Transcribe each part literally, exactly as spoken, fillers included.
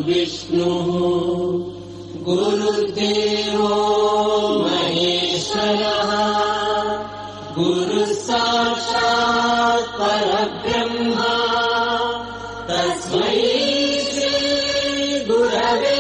गुरुर्विष्णुः गुरुर्देवो महेश्वरः गुरुः साक्षात् परब्रह्म तस्मै श्री गुरवे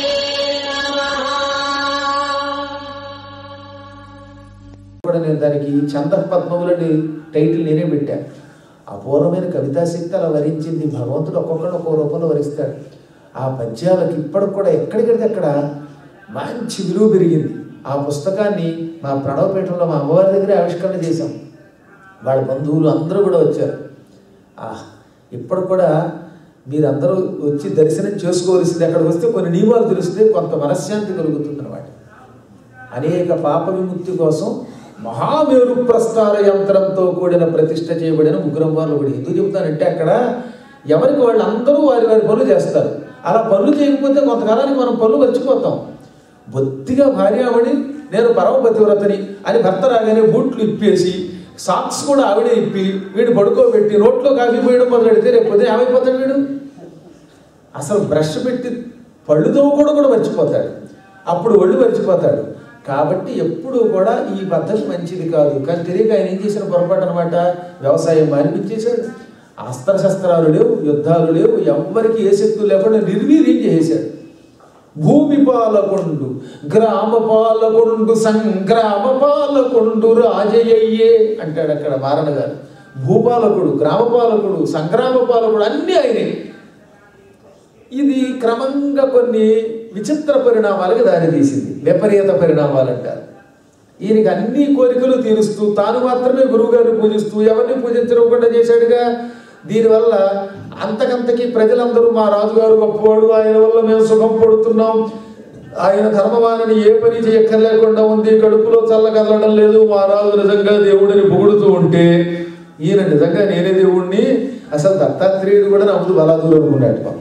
నేను దానికి చందః పద్మములని టైటిల్ నేనే పెట్టా. అపూర్వమైన కవితాశక్తి అలా వరించింది. భగవంతుడు ఒక్కొక్కడు ఒక్కో రూపంలో వరిస్తాడు. ఆ పద్యాలకు ఇప్పటికి కూడా ఎక్కడికడితే అక్కడ మంచి విలువ పెరిగింది. ఆ పుస్తకాన్ని మా ప్రణవపేటలో మా అమ్మవారి దగ్గరే ఆవిష్కరణ చేశాం. వాళ్ళ బంధువులు అందరూ కూడా వచ్చారు. ఇప్పటికి కూడా మీరందరూ వచ్చి దర్శనం చేసుకోవలసింది. అక్కడికి వస్తే కొన్ని నియమాలు తెలిస్తే కొంత మనశ్శాంతి కలుగుతుంది అన్నమాట. అనేక పాప విముక్తి కోసం మహామేరు ప్రస్తార యంత్రంతో కూడిన ప్రతిష్ఠ చేయబడిన ముగ్గురమ్మవార్లు ఒకటి. ఎందుకు చెబుతానంటే అక్కడ ఎవరికి వాళ్ళు అందరూ వారి వారి పనులు చేస్తారు. అలా పనులు చేయకపోతే కొంతకాలానికి మనం పనులు మర్చిపోతాం. బొత్తిగా భార్యామణి నేను పరమపతివ్రతని అని భర్త రాగానే బూట్లు ఇప్పేసి సాక్స్ కూడా ఆవిడే ఇప్పి వీడు పడుకోబెట్టి నోట్లో కాఫీ పోయడం మొదలెడితే రేపు పొద్దున ఏమైపోతాడు వీడు? అసలు బ్రష్ పెట్టి పళ్ళుతో కూడా కూడా మర్చిపోతాడు. అప్పుడు ఒళ్ళు మర్చిపోతాడు. కాబట్టి ఎప్పుడూ కూడా ఈ పద్ధతి మంచిది కాదు. కానీ తెలియక ఆయన ఏం చేసిన పొరపాటు అనమాట, వ్యవసాయం మానిపించేశాడు. అస్త్రశస్త్రాలు లేవు, యుద్ధాలు లేవు, ఎవ్వరికి ఏ శక్తులు లేకుండా నిర్వీర్యం చేసేశాడు. భూమి పాలకొండు గ్రామ పాలకొండు సంగ్రామ పాలకొండు రాజయ్యే అంటాడు అక్కడ మారణ గారు. భూపాలకుడు, గ్రామ పాలకుడు, సంగ్రామ పాలకుడు అన్నీ ఆయనే. ఇది క్రమంగా కొన్ని విచిత్ర పరిణామాలకు దారితీసింది. విపరీత పరిణామాలు అంటారు. ఈయనకి అన్ని కోరికలు తీరుస్తూ తాను మాత్రమే గురువుగారిని పూజిస్తూ ఎవరిని పూజించకుండా చేశాడుగా. దీనివల్ల అంతకంతకి ప్రజలందరూ మా రాజుగారు గొప్పవాడు, ఆయన వల్ల మేము సుఖం పడుతున్నాం, ఆయన ధర్మవాణిని ఏ పని చేయక్కర్లేకుండా ఉంది, కడుపులో చల్ల కదలడం లేదు, మా రాజు నిజంగా దేవుడిని పొగుడుతూ ఉంటే ఈయన నిజంగా నేనే దేవుణ్ణి, అసలు దత్తాత్రేయుడు కూడా నమ్ముతూ బలాదూరం ఉన్నాడు.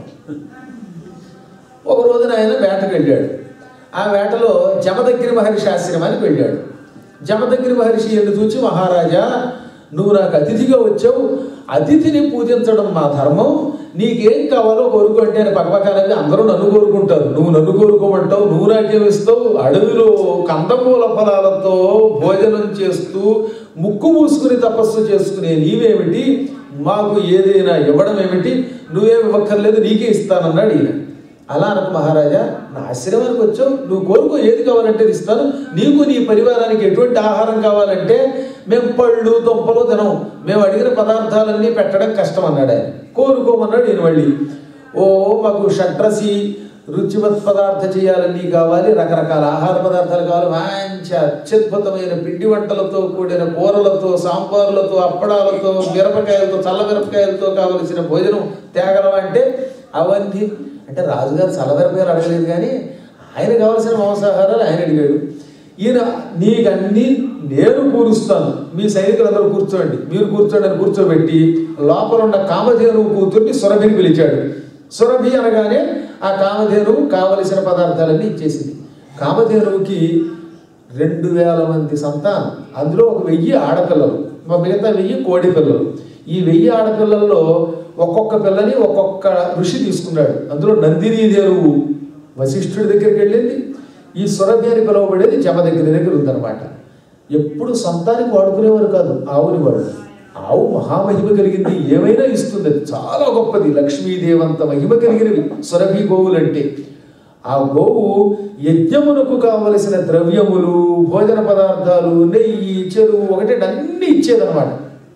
ఒక రోజున ఆయన వేటకు వెళ్ళాడు. ఆ వేటలో జమదగ్ని మహర్షి ఆశ్రమానికి వెళ్ళాడు. జమదగ్ని మహర్షి ఎన్ను చూచి, మహారాజా నువ్వు నాకు అతిథిగా వచ్చావు, అతిథిని పూజించడం మా ధర్మం, నీకేం కావాలో కోరుకుంటే అని పక్కపక్కనవి అందరూ నన్ను కోరుకుంటారు, నువ్వు నన్ను కోరుకోమంటావు, నువ్వు నాకేం ఇస్తావు? అడవిలో కందమూల ఫలాలతో భోజనం చేస్తూ ముక్కు మూసుకుని తపస్సు చేసుకునే నీవేమిటి, మాకు ఏదైనా ఇవ్వడం ఏమిటి, నువ్వేమి ఇవ్వక్కర్లేదు నీకే ఇస్తానన్నాడు ఈయన. అలా అనకు మహారాజా, నా ఆశ్రమానికి వచ్చావు, నువ్వు కోరుకో, ఏది కావాలంటే ఇస్తాను, నీకు నీ పరివారానికి ఎటువంటి ఆహారం కావాలంటే మేము పళ్ళు దుంపలు తినం, మేము అడిగిన పదార్థాలన్నీ పెట్టడం కష్టం అన్నాడు ఆయన. కోరుకోమన్నాడు ఈయన మళ్ళీ. ఓ మాకు షడ్రసి రుచివత్ పదార్థ చేయాలన్నీ కావాలి, రకరకాల ఆహార పదార్థాలు కావాలి, మంచి అత్యద్భుతమైన పిండి వంటలతో కూడిన కూరలతో, సాంబార్లతో, అప్పడాలతో, మిరపకాయలతో, చల్ల మిరపకాయలతో కావలసిన భోజనం తేగలమంటే అవన్నీ అంటే రాజుగారు చల్లమిరపకాయలు అడగలేదు, కానీ ఆయన కావలసిన మాంసాహారాలు ఆయన అడిగాడు. ఈయన నీకన్నీ నేను కూరుస్తాను, మీ సైనికులందరూ కూర్చోండి, మీరు కూర్చోండి అని కూర్చోబెట్టి లోపల ఉన్న కామధేనువు కూతుర్ని సురభిని పిలిచాడు. సురభి అనగానే ఆ కామధేనువు కావలసిన పదార్థాలన్నీ ఇచ్చేసింది. కామధేనువుకి రెండు వేల మంది సంతానం, అందులో ఒక వెయ్యి ఆడపిల్లలు, మిగతా వెయ్యి కోడి పిల్లలు. ఈ వెయ్యి ఆడపిల్లల్లో ఒక్కొక్క పిల్లని ఒక్కొక్క ఋషి తీసుకున్నాడు. అందులో నందినీదేవు వశిష్ఠుడి దగ్గరికి వెళ్ళింది. ఈ సురభి అని పిలువబడేది జమదగ్ని దగ్గర ఉందన్నమాట. ఎప్పుడు సొంతానికి వాడుకునేవారు కాదు ఆవుని వాడు. ఆవు మహామహిమ కలిగింది, ఏమైనా ఇస్తుంది, చాలా గొప్పది, లక్ష్మీదేవంత మహిమ కలిగినవి సురభి గోవులంటే. ఆ గోవు యజ్ఞమునకు కావలసిన ద్రవ్యములు, భోజన పదార్థాలు, నెయ్యి, చెరువు ఒకటే అన్నీ ఇచ్చేదన్నమాట.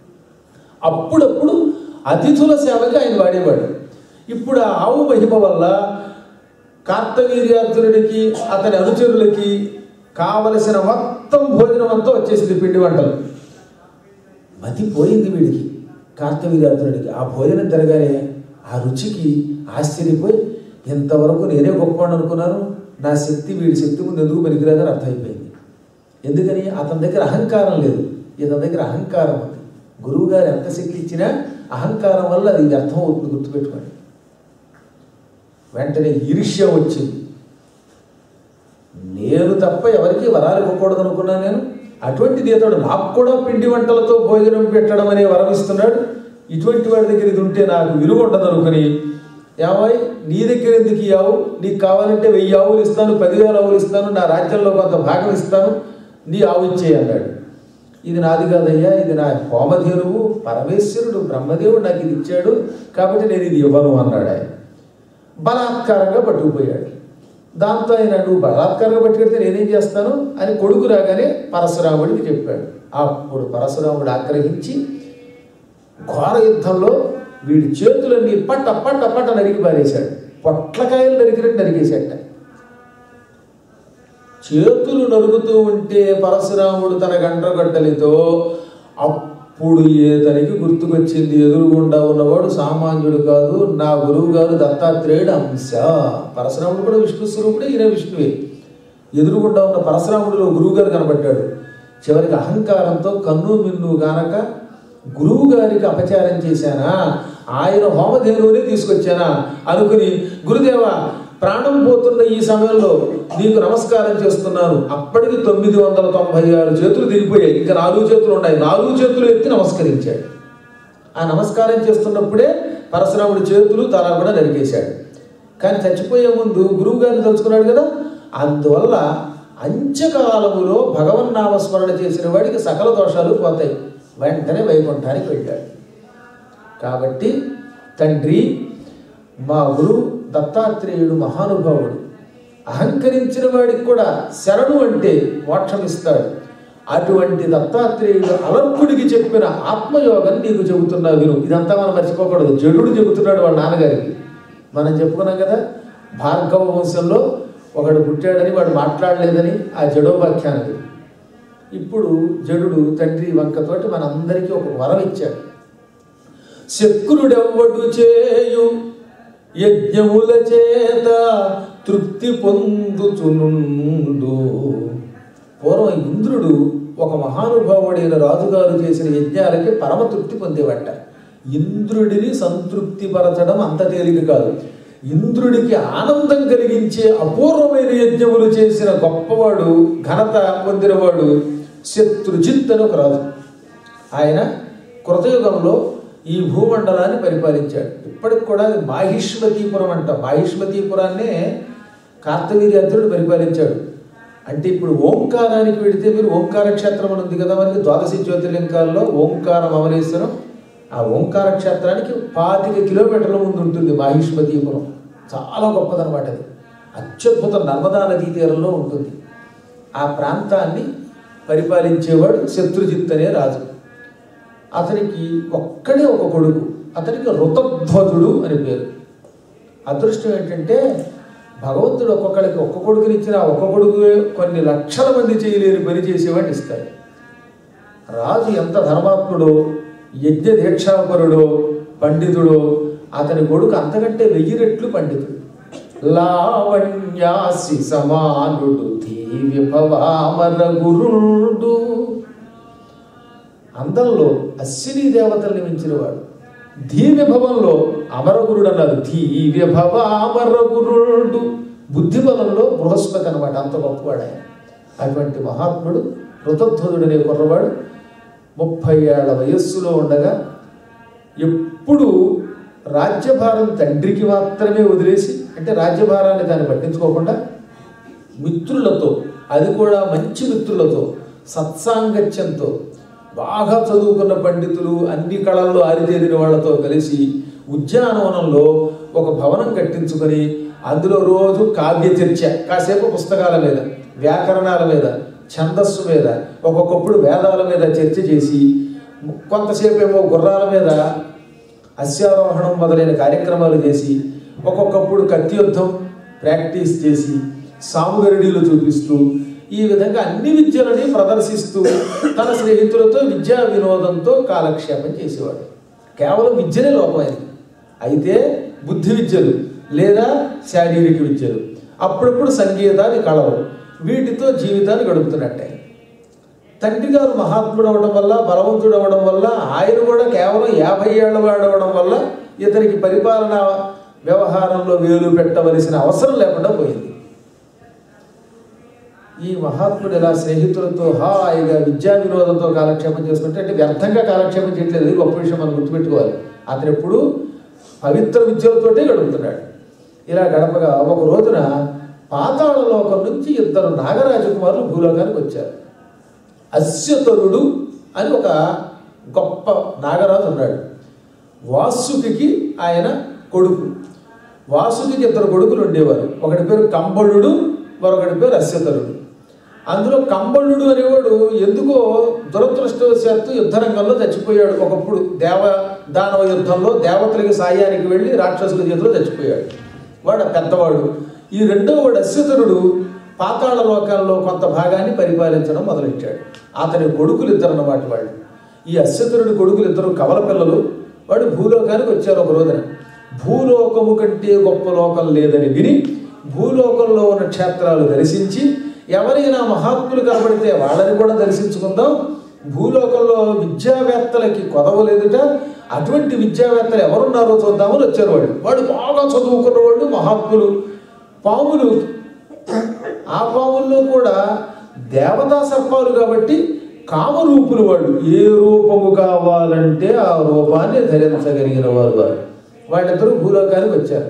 అప్పుడప్పుడు అతిథుల సేవకి ఆయన వాడేవాడు. ఇప్పుడు ఆ ఆవు మహిమ వల్ల కార్తవీర్యార్జునుడికి అతని అనుచరులకి కావలసిన మొత్తం భోజనం అంతా వచ్చేసింది, పిండి వంటలు. మతిపోయింది వీడికి, కార్తవీర్యార్జునుడికి. ఆ భోజనం తిరగానే ఆ రుచికి ఆశ్చర్యపోయి, ఇంతవరకు నేనే గొప్పవాడు అనుకున్నాను, నా శక్తి వీడి శక్తి ముందు ఎందుకు పనికిరాదని అర్థమైపోయింది. ఎందుకని? అతని దగ్గర అహంకారం లేదు, ఇతని దగ్గర అహంకారం ఉంది. గురువు గారు ఎంత శక్తి ఇచ్చినా అహంకారం వల్ల అది వ్యర్థం అవుతుంది, గుర్తుపెట్టుకోండి. వెంటనే ఈర్ష్య వచ్చింది. నేను తప్ప ఎవరికి వరాలు ఇవ్వకూడదు అనుకున్నాను నేను, అటువంటిది అతడు నాకు కూడా పిండి వంటలతో భోజనం పెట్టడం అనే వరం ఇస్తున్నాడు, ఇటువంటి వాడి దగ్గర ఇది ఉంటే నాకు విలువ ఉండదు అనుకుని ఏమై నీ దగ్గర ఎందుకు ఇవ్వవు, నీకు కావాలంటే వెయ్యి ఆవులు ఇస్తాను, పదివేల ఆవులు ఇస్తాను, నా రాజ్యంలో కొంత భాగం ఇస్తాను, నీ ఆవు ఇచ్చేయి అన్నాడు. ఇది నాది కాదయ్యా, ఇది నా హోమధేనువు, పరమేశ్వరుడు బ్రహ్మదేవుడు నాకు ఇది ఇచ్చాడు కాబట్టి నేను ఇది ఇవ్వను అన్నాడు. ఆయన బలాత్కారంగా పట్టుకుపోయాడు. దాంతో ఆయన నువ్వు బలాత్కారంగా పట్టుకెడితే నేనేం చేస్తాను అని కొడుకు రాగానే పరశురాముడికి చెప్పాడు. అప్పుడు పరశురాముడు ఆగ్రహించి ఘోర యుద్ధంలో వీడి చేతులన్నీ పట్ట పట్ట పట్ట నరికి పారేశాడు. పొట్లకాయలు నరికినట్టు నరికేశాట. చేతులు నరుగుతూ ఉంటే పరశురాముడు తన గండ్రగడ్డలితో అప్పుడు ఏతనికి గుర్తుకొచ్చింది, ఎదురుగుండా ఉన్నవాడు సామాన్యుడు కాదు, నా గురువు గారు దత్తాత్రేయుడు అంశ. పరశురాముడు కూడా విష్ణు స్వరూపుడే, ఈయన విష్ణువే. ఎదురుగుండా ఉన్న పరశురాముడిలో గురువు గారు కనబడ్డాడు. చివరికి అహంకారంతో కన్ను మిన్ను గానక గురువు గారికి అపచారం చేశానా, ఆయన హోమధేనువుని తీసుకొచ్చానా అనుకుని, గురుదేవ ప్రాణం పోతున్న ఈ సమయంలో నీకు నమస్కారం చేస్తున్నాను. అప్పటికి తొమ్మిది వందల తొంభై ఆరు చేతులు తిరిగిపోయాయి, ఇంకా నాలుగు చేతులు ఉన్నాయి. నాలుగు చేతులు ఎత్తి నమస్కరించాడు. ఆ నమస్కారం చేస్తున్నప్పుడే పరశురాముడి చేతులు తల కూడా నరికేశాడు. కానీ చచ్చిపోయే ముందు గురువు గారిని తలుచుకున్నాడు కదా, అందువల్ల అంత్యకాలములో భగవన్నామస్మరణ చేసిన వాడికి సకల దోషాలు పోతాయి, వెంటనే వైకుంఠానికి వెళ్ళాడు. కాబట్టి తండ్రి, మా గురువు దత్తాత్రేయుడు మహానుభావుడు, అహంకరించిన వాడికి కూడా శరణు అంటే మోక్షం ఇస్తాడు. అటువంటి దత్తాత్రేయుడు అలర్కుడికి చెప్పిన ఆత్మయోగం నీకు చెబుతున్నా విను. ఇదంతా మనం మర్చిపోకూడదు. జడుడు చెబుతున్నాడు వాళ్ళ నాన్నగారికి. మనం చెప్పుకున్నాం కదా, భార్గవ వంశంలో ఒకడు పుట్టాడని వాడు మాట్లాడలేదని ఆ జడోపాఖ్యానది. ఇప్పుడు జడుడు తండ్రి వంకతోటి మనందరికీ ఒక వరం ఇచ్చాడు. శక్రుడెవ్వడు చేయు యజ్ఞముల చేత తృప్తి పొందుచునుండు. పూర్వం ఇంద్రుడు ఒక మహానుభావుడైన రాజుగారు చేసిన యజ్ఞాలకి పరమ తృప్తి పొందేవట. ఇంద్రుడిని సంతృప్తి పరచడం అంత తేలిక కాదు. ఇంద్రుడికి ఆనందం కలిగించే అపూర్వమైన యజ్ఞములు చేసిన గొప్పవాడు, ఘనత పొందినవాడు శత్రుజిత్ అని ఒక రాజు. ఆయన కృతయుగంలో ఈ భూమండలాన్ని పరిపాలించాడు. ఇప్పటికి కూడా మాహిష్మతీపురం అంట. మాహిష్మతీపురాన్నే కార్తవీర్యార్జునుడు పరిపాలించాడు. అంటే ఇప్పుడు ఓంకారానికి వెళితే మీరు ఓంకార క్షేత్రం అని ఉంది కదా, మనకి ద్వాదశి జ్యోతిర్లింగాల్లో ఓంకారం అమలేశ్వరం. ఆ ఓంకార క్షేత్రానికి పాతిక కిలోమీటర్ల ముందు ఉంటుంది మాహిష్మతీపురం. చాలా గొప్పదనమాట అది. అత్యద్భుత నర్మదా నదీ తీరంలో ఉంటుంది. ఆ ప్రాంతాన్ని పరిపాలించేవాడు శత్రుజిత్ అనే రాజు. అతనికి ఒక్కడే ఒక కొడుకు. అతనికి ఋతధ్వజుడు అని పేరు. అదృష్టం ఏంటంటే భగవంతుడు ఒక్కొక్కడికి ఒక్క కొడుకుని ఇచ్చిన ఒక్క కొడుకు కొన్ని లక్షల మంది చేయలేని పని చేసేవాడిని ఇస్తాడు. రాజు ఎంత ధర్మాత్ముడో, యజ్ఞ దీక్షాపరుడో, పండితుడో, అతని కొడుకు అంతకంటే వెయ్యి రెట్లు పండితుడు. లావణ్యాసి సమానుడు ధీవిభవామర గురుడు. అందంలో అశ్విని దేవతల్ని మించినవాడు. ధీవిభవంలో అమరగురుడు అన్నారు. ధీవిభవ అమరగురుడు. బుద్ధిబలంలో బృహస్పతి అనమాట. అంత గొప్పవాడు ఆయన. అటువంటి మహాత్ముడు ఋతధ్వజుడు అనే కుర్రవాడు ముప్పై ఏళ్ల వయస్సులో ఉండగా ఎప్పుడు రాజ్యభారం తండ్రికి మాత్రమే వదిలేసి, అంటే రాజ్యభారాన్ని దాన్ని పట్టించుకోకుండా మిత్రులతో, అది కూడా మంచి మిత్రులతో, సత్సాంగత్యంతో, బాగా చదువుకున్న పండితులు, అన్ని కళల్లో ఆరితేరిన వాళ్ళతో కలిసి ఉద్యానవనంలో ఒక భవనం కట్టించుకొని అందులో రోజు కావ్య చర్చ, కాసేపు పుస్తకాల మీద, వ్యాకరణాల మీద, ఛందస్సు మీద, ఒక్కొక్కప్పుడు వేదాల మీద చర్చ చేసి, కొంతసేపు ఏమో గుర్రాల మీద అశ్వారోహణం మొదలైన కార్యక్రమాలు చేసి, ఒక్కొక్కప్పుడు కత్తి యుద్ధం ప్రాక్టీస్ చేసి, సాముగరిడీలు చూపిస్తూ, ఈ విధంగా అన్ని విద్యలని ప్రదర్శిస్తూ తన స్నేహితులతో విద్యా వినోదంతో కాలక్షేపం చేసేవాడు. కేవలం విద్యనే లోపమైంది. అయితే బుద్ధి విద్యలు లేదా శారీరక విద్యలు, అప్పుడప్పుడు సంగీతాన్ని, కళలు, వీటితో జీవితాన్ని గడుపుతున్నట్టే. తండ్రి గారు మహాత్ముడు అవడం వల్ల, బలవంతుడు అవడం వల్ల, ఆయన కూడా కేవలం యాభై ఏళ్ల వాడు అవడం వల్ల ఇతనికి పరిపాలన వ్యవహారంలో వేలు పెట్టవలసిన అవసరం లేకుండా పోయింది. ఈ మహాత్ముడు ఇలా స్నేహితులతో హాయిగా విద్యా వినోదంతో కాలక్షేపం చేసుకుంటే, అంటే వ్యర్థంగా కాలక్షేపం చేయట్లేదు. ఇది గొప్ప విషయం మనం గుర్తుపెట్టుకోవాలి. అతను ఎప్పుడు పవిత్ర విద్యలతోటే గడుపుతున్నాడు. ఇలా గడపగా ఒక రోజున పాతాళ లోకం నుంచి ఇద్దరు నాగరాజకుమారులు భూలోకానికి వచ్చారు. అస్యతరుడు అని ఒక గొప్ప నాగరాజు ఉన్నాడు. వాసుకి ఆయన కొడుకు. వాసుకి ఇద్దరు కొడుకులు ఉండేవారు. ఒకటి పేరు కంబళుడు, మరొకటి పేరు అస్యతరుడు. అందులో కంబళుడు అనేవాడు ఎందుకో దురదృష్టవశాత్తు యుద్ధరంగంలో చచ్చిపోయాడు. ఒకప్పుడు దేవ దానవ యుద్ధంలో దేవతలకి సాయానికి వెళ్ళి రాక్షసుల చేతిలో చచ్చిపోయాడు. వాడు పెద్దవాడు. ఈ రెండో వాడు అస్యతరుడు పాతాళ లోకాల్లో కొంత భాగాన్ని పరిపాలించడం మొదలెట్టాడు. అతని కొడుకులు ఇద్దరు అన్నమాట వాళ్ళు. ఈ అస్యతరుడి కొడుకులు ఇద్దరు కవల పిల్లలు. వాడు భూలోకానికి వచ్చారు ఒక రోజున. భూలోకము కంటే గొప్ప లోకం లేదని విని భూలోకంలో ఉన్న క్షేత్రాలు దర్శించి ఎవరైనా మహాత్ములు కనబడితే వాళ్ళని కూడా దర్శించుకుందాం, భూలోకంలో విద్యావేత్తలకి కొదవలేదుట, అటువంటి విద్యావేత్తలు ఎవరున్నారో చూద్దామని వచ్చారు. వాడు వాడు బాగా చదువుకున్నవాడు, మహాత్ములు. పాములు, ఆ పాముల్లో కూడా దేవతా సర్పాలు కాబట్టి కామరూపులు. వాళ్ళు ఏ రూపము కావాలంటే ఆ రూపాన్ని ధరించగలిగిన వారు వారు వాళ్ళిద్దరూ భూలోకానికి వచ్చారు.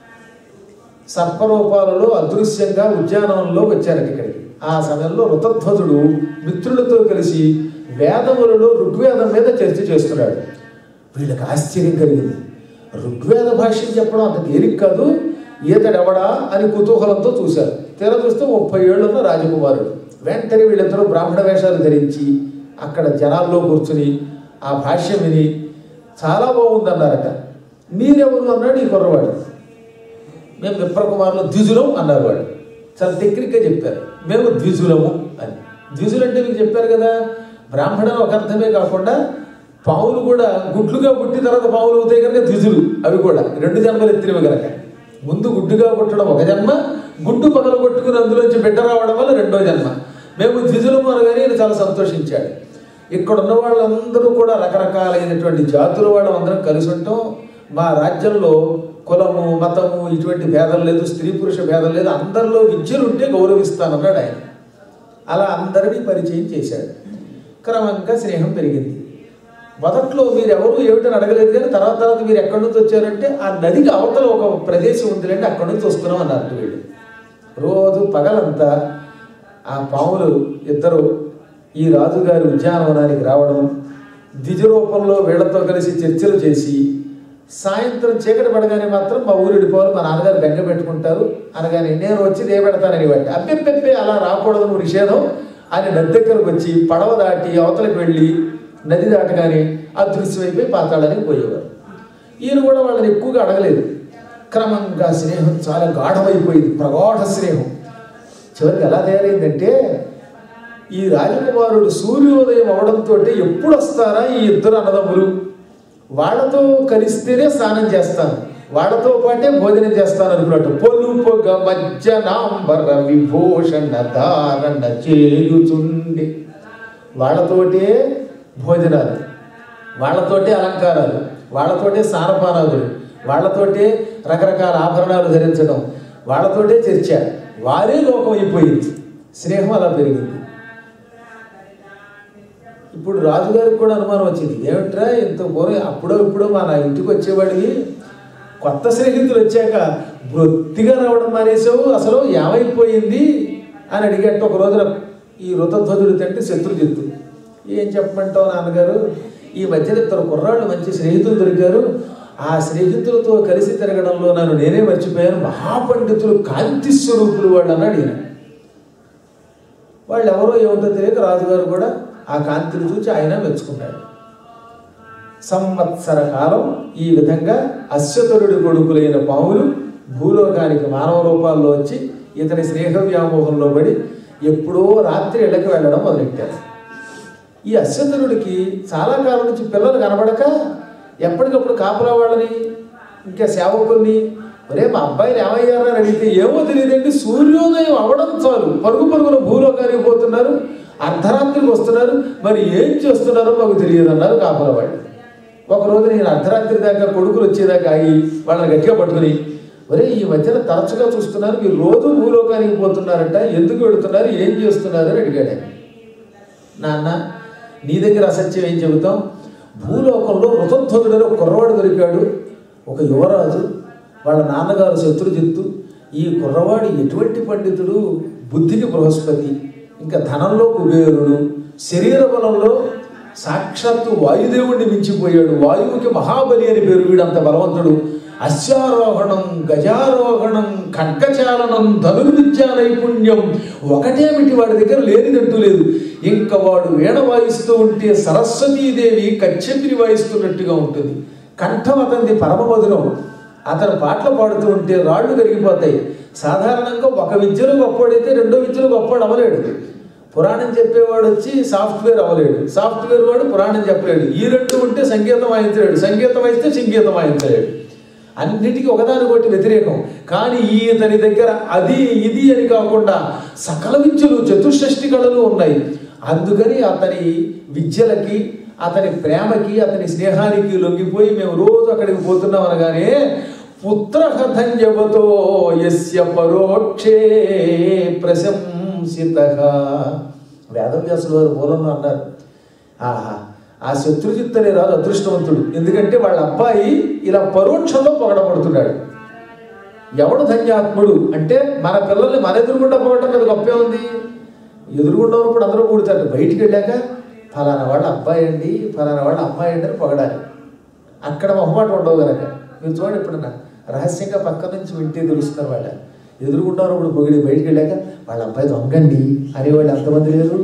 సర్పరూపాలలో అదృశ్యంగా ఉద్యానవనంలో వచ్చారట ఇక్కడికి. ఆ సమయంలో ఋతధ్వజుడు మిత్రులతో కలిసి వేదములలో ఋగ్వేదం మీద చర్చ చేస్తున్నాడు. వీళ్ళకి ఆశ్చర్యం కలిగింది. ఋగ్వేద భాష్యం చెప్పడం అంత తేలిక కాదు, ఈతడెవడా అని కుతూహలంతో చూశారు. తీరా చూస్తే ముప్పై ఏళ్ళున్న రాజకుమారుడు. వెంటనే వీళ్ళిద్దరూ బ్రాహ్మణ వేషాలు ధరించి అక్కడ జనాల్లో కూర్చుని ఆ భాష్యం విని చాలా బాగుందన్నారట. మీరెవరు అన్నాడు ఈ కుర్రవాడు. మేము విప్రకుమారులు ద్విజులం అన్నారు వాడు. చాలా టెక్నిక్గా చెప్పారు, మేము ద్విజులము అని. ద్విజులు అంటే మీకు చెప్పారు కదా, బ్రాహ్మణులు ఒక అర్థమే కాకుండా పావులు కూడా గుడ్లుగా పుట్టి తర్వాత పావులు అవుతాయి కనుక ద్విజులు. అవి కూడా రెండు జన్మలు ఎత్తినవి కనుక ముందు గుడ్డుగా పుట్టడం ఒక జన్మ, గుడ్డు పగల కొట్టుకుని అందులోంచి బిడ్డ రావడం వల్ల రెండో జన్మ. మేము ద్విజులము అనగానే ఆయన చాలా సంతోషించాడు. ఇక్కడ ఉన్న వాళ్ళందరూ కూడా రకరకాలైనటువంటి జాతుల వాళ్ళు అందరం కలిసి ఉంటాం. మా రాజ్యంలో కులము మతము ఇటువంటి భేదం లేదు, స్త్రీ పురుష భేదం లేదు, అందరిలో విద్యలు ఉంటే గౌరవిస్తానన్నాడు ఆయన. అలా అందరినీ పరిచయం చేశాడు. క్రమంగా స్నేహం పెరిగింది. మొదట్లో మీరు ఎవరు ఏమిటని అడగలేదు, కానీ తర్వాత తర్వాత మీరు ఎక్కడి నుంచి వచ్చారంటే ఆ నదికి అవతల ఒక ప్రదేశం ఉందిలేండి, అక్కడి నుంచి వస్తున్నాం అన్నారు వీళ్ళు. రోజు పగలంతా ఆ పాములు ఇద్దరు ఈ రాజుగారి ఉద్యానవనానికి రావడం, ద్విజ రూపంలో వీళ్లతో కలిసి చర్చలు చేసి సాయంత్రం చీకటి పడగానే మాత్రం మా ఊరు వెళ్ళిపోవాలి, మా నాన్నగారు బెంగ పెట్టుకుంటారు అనగానే నేను వచ్చి దే పెడతానని బట్టి అబ్బెబ్బెబ్బే అలా రాకూడదు నువ్వు నిషేధం అని నది దగ్గరకు వచ్చి పడవ దాటి అవతలకు వెళ్ళి నది దాటగానే అదృశ్యమైపోయి పాతాళానికి పోయేవారు. ఈయన కూడా వాళ్ళని ఎక్కువగా అడగలేదు. క్రమంగా స్నేహం చాలా గాఢమైపోయింది, ప్రగాఢ స్నేహం. చివరికి ఎలా తయారైందంటే ఈ రాజకుమారుడు సూర్యోదయం అవడంతో ఎప్పుడు వస్తారా ఈ ఇద్దరు అన్నదమ్ములు, వాళ్ళతో కలిస్తేనే స్నానం చేస్తాను, వాళ్ళతో పాటే భోజనం చేస్తాను అనుకున్నట్టు పొలుపొగ మధ్యనాంబర విభూషణ ధారణ చేయుచుండి వాళ్ళతోటే భోజనాలు, వాళ్ళతోటే అలంకారాలు, వాళ్ళతోటే స్నానపానాదులు, వాళ్ళతోటే రకరకాల ఆభరణాలు ధరించడం, వాళ్ళతోటే చర్చ, వారే లోకం అయిపోయింది. స్నేహం అలా పెరిగింది. ఇప్పుడు రాజుగారికి కూడా అనుమానం వచ్చింది, ఏమిట్రా ఇంత పూర్వం అప్పుడో ఇప్పుడో మా నా ఇంటికి వచ్చేవాడివి, కొత్త స్నేహితులు వచ్చాక వృత్తిగా రావడం మానేసావు, అసలు ఏమైపోయింది అని అడిగట్టు. ఒక రోజున ఈ ఋతధ్వజుడు తంటే శత్రుజిత్తు, ఏం చెప్పమంటావు నాన్నగారు, ఈ మధ్యన ఇద్దరు కుర్రాళ్ళు మంచి స్నేహితులు దొరికారు, ఆ స్నేహితులతో కలిసి తిరగడంలో నన్ను నేనే మర్చిపోయాను, మహాపండితులు కాంతి స్వరూపులు వాళ్ళు అన్నాడు ఈయన. వాళ్ళు ఎవరో ఏమిటో తెలియక రాజుగారు కూడా ఆ కాంతిని చూసి ఆయన మెచ్చుకున్నాడు. సంవత్సర కాలం ఈ విధంగా అశ్వతరుడి కొడుకులైన పాములు భూలోకానికి మానవ రూపాల్లో వచ్చి ఇతని స్నేహ వ్యామోహంలో పడి ఎప్పుడో రాత్రి ఇళ్ళకి వెళ్ళడం మొదలెట్టారు. ఈ అశ్వతరుడికి చాలా కాలం నుంచి పిల్లలు కనబడక ఎప్పటికప్పుడు కాపలా వాళ్ళని ఇంకా సేవకుల్ని ఒరే మా అబ్బాయిని ఏమయ్యారని అడిగితే ఏమో తెలియదండి, సూర్యోదయం అవడం చాలు పరుగు పరుగున భూలోకానికి పోతున్నారు, అర్ధరాత్రికి వస్తున్నారు, మరి ఏం చేస్తున్నారో మాకు తెలియదన్నారు కాపలా వాళ్ళు. ఒకరోజు నేను అర్ధరాత్రి దాకా కొడుకులు వచ్చేదాకా ఆగి వాళ్ళని గట్టిగా పట్టుకుని, ఒరే ఈ మధ్యన తరచుగా చూస్తున్నారు మీరు రోజు భూలోకానికి పోతున్నారంట, ఎందుకు వెళుతున్నారు, ఏం చేస్తున్నారు అని అడిగాడు. నాన్న నీ దగ్గర అసత్యం ఏం చెబుతాం, భూలోకంలో ఋతధ్వజుడని ఒక కుర్రవాడు దొరికాడు, ఒక యువరాజు వాళ్ళ నాన్నగారు శత్రుజిత్తు, ఈ కుర్రవాడు ఎటువంటి పండితుడు, బుద్ధికి బృహస్పతి, ఇంకా ధనంలో కుబేరుడు, శరీర బలంలో సాక్షాత్తు వాయుదేవుడిని మించిపోయాడు, వాయువుకి మహాబలి అని పేరు, వీడంత బలవంతుడు, అశ్వారోహణం, గజారోహణం, ఖడ్గచాలనం, ధనుర్విద్యా నైపుణ్యం ఒకటేమిటి వాడి దగ్గర లేనిదంటూ లేదు. ఇంకా వాడు వీణ వాయిస్తూ ఉంటే సరస్వతీదేవి కచ్చెపిరి వాయిస్తున్నట్టుగా ఉంటుంది. కంఠం అతనిది పరమమధురం. అతను పాటలు పాడుతూ ఉంటే రాళ్ళు కరిగిపోతాయి. సాధారణంగా ఒక విద్యలో గొప్పవాడైతే రెండో విద్యలో గొప్పవాడు అవ్వలేడు. పురాణం చెప్పేవాడు వచ్చి సాఫ్ట్వేర్ అవ్వలేడు, సాఫ్ట్వేర్ వాడు పురాణం చెప్పలేడు. ఈ రెండు ఉంటే సంగీతం వాయించలేడు, సంగీతం వాయిస్తే సంగీతం వాయించలేడు. అన్నిటికీ ఒకదానికొకటి వ్యతిరేకం. కానీ ఈతని దగ్గర అది ఇది అని కాకుండా సకల విద్యలు, చతుషష్ఠి కళలు ఉన్నాయి. అందుకని అతని విద్యలకి, అతని ప్రేమకి, అతని స్నేహానికి లొంగిపోయి మేము రోజు అక్కడికి పోతున్నాం అనగానే పుత్రహధన్యవతో యస్య పరోక్షే ప్రశంసితః. వేదవ్యాసుల వారు మూలంలో అన్నారు, ఆహా ఆ శత్రుజిత్ అనే రాజు అదృష్టవంతుడు. ఎందుకంటే వాళ్ళ అబ్బాయి ఇలా పరోక్షంలో పొగడబడుతున్నాడు. ఎవడు ధన్యాత్ముడు అంటే మన పిల్లల్ని మన ఎదురుగుండా పొగడం మీద గొప్పే ఉంది. ఎదురుగుండా ఉన్నప్పుడు అందరూ కూడతారు, బయటికి వెళ్ళాక ఫలానా వాళ్ళ అబ్బాయి అండి, ఫలానా వాళ్ళ అమ్మాయి అండి అని పొగడాలి. అక్కడ మొహమాట ఉండవు కనుక. మీరు చూడండి, ఎప్పుడన్నా రహస్యంగా పక్క నుంచి వింటే తెలుస్తున్నారు. వాళ్ళ ఎదురుగుండా ఉన్నప్పుడు పొగిడి బయటికి వెళ్ళాక వాళ్ళ అబ్బాయి దొంగండి అనేవాళ్ళు ఎంతమంది లేరు.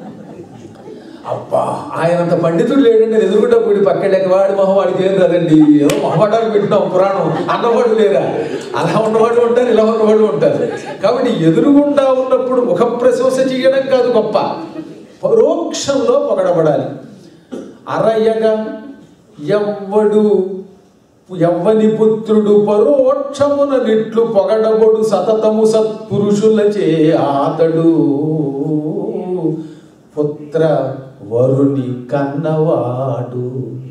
అబ్బా ఆయనంత పండితుడు లేడండి, ఎదురుగుండా పొగిడి పక్క వెళ్ళాక వాడి మొహం వాడికి ఏం రాదండి, ఏదో మొహమాటాలు పెట్టినాం పురాణం అన్నవాడు లేరా. అలా ఉన్నవాడు ఉంటారు, ఇలా ఉన్నవాడు ఉంటారు. కాబట్టి ఎదురుగుండా ఉన్నప్పుడు ముఖ ప్రశంస చేయడం కాదు గొప్ప, పరోక్షంలో పొగడబడాలి. అరయగా ఎవ్వడు ఎవ్వని పుత్రుడు పరోక్షమున నిట్లు పొగడబడు సతతము సత్పురుషులచే ఆతడు పుత్ర వరుని కన్నవాడు.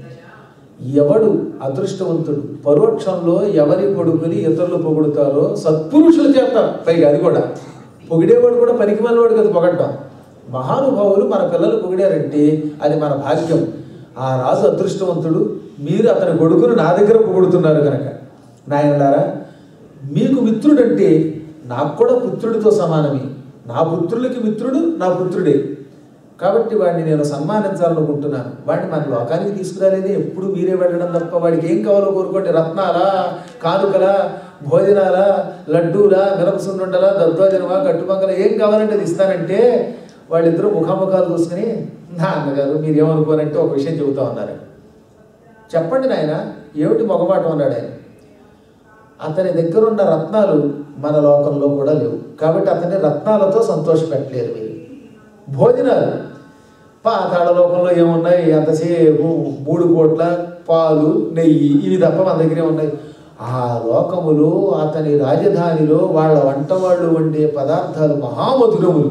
ఎవడు అదృష్టవంతుడు పరోక్షంలో ఎవరి కొడుకుని ఇతరులు పొగుడుతారో సత్పురుషుల చేత, పైగా అది కూడా పొగిడేవాడు కూడా పనికి మనవాడు కదా పొగడటం. మహానుభావులు మన పిల్లలు పొగిడారంటే అది మన భాగ్యం. ఆ రాజు అదృష్టవంతుడు. మీరు అతని కొడుకును నా దగ్గర పొగుడుతున్నారు కనుక నాయనలారా, మీకు మిత్రుడంటే నాకు కూడా పుత్రుడితో సమానమే. నా పుత్రులకి మిత్రుడు నా పుత్రుడే. కాబట్టి వాడిని నేను సన్మానించాలనుకుంటున్నాను. వాడిని మన లోకానికి తీసుకురాలేదే, ఎప్పుడు మీరే వెళ్ళడం తప్ప. వాడికి ఏం కావాలో కోరుకోండి, రత్నాలా, కానుకలా, భోజనాలా, లడ్డూలా, మిరపసుండుండలా, దద్దోజనమా, కట్టుబంగల, ఏం కావాలంటే అది ఇస్తానంటే వాళ్ళిద్దరూ ముఖాముఖాలు చూసుకుని నా అన్నగారు మీరు ఏమనుకోనంటే ఒక విషయం చెబుతా ఉన్నారు. చెప్పండి నాయన, ఏమిటి మొగమాటం అన్నాడు ఆయన. అతని దగ్గర ఉన్న రత్నాలు మన లోకంలో కూడా లేవు, కాబట్టి అతన్ని రత్నాలతో సంతోషపెట్టలేరు మీరు. భోజనాలు పాతాళ లోకంలో ఏమున్నాయి, అంతసేపు మూడు కోట్ల పాలు, నెయ్యి, ఇవి తప్ప మన దగ్గరే ఉన్నాయి. ఆ లోకములో అతని రాజధానిలో వాళ్ళ వంట వాళ్ళు వండే పదార్థాలు మహామధురములు.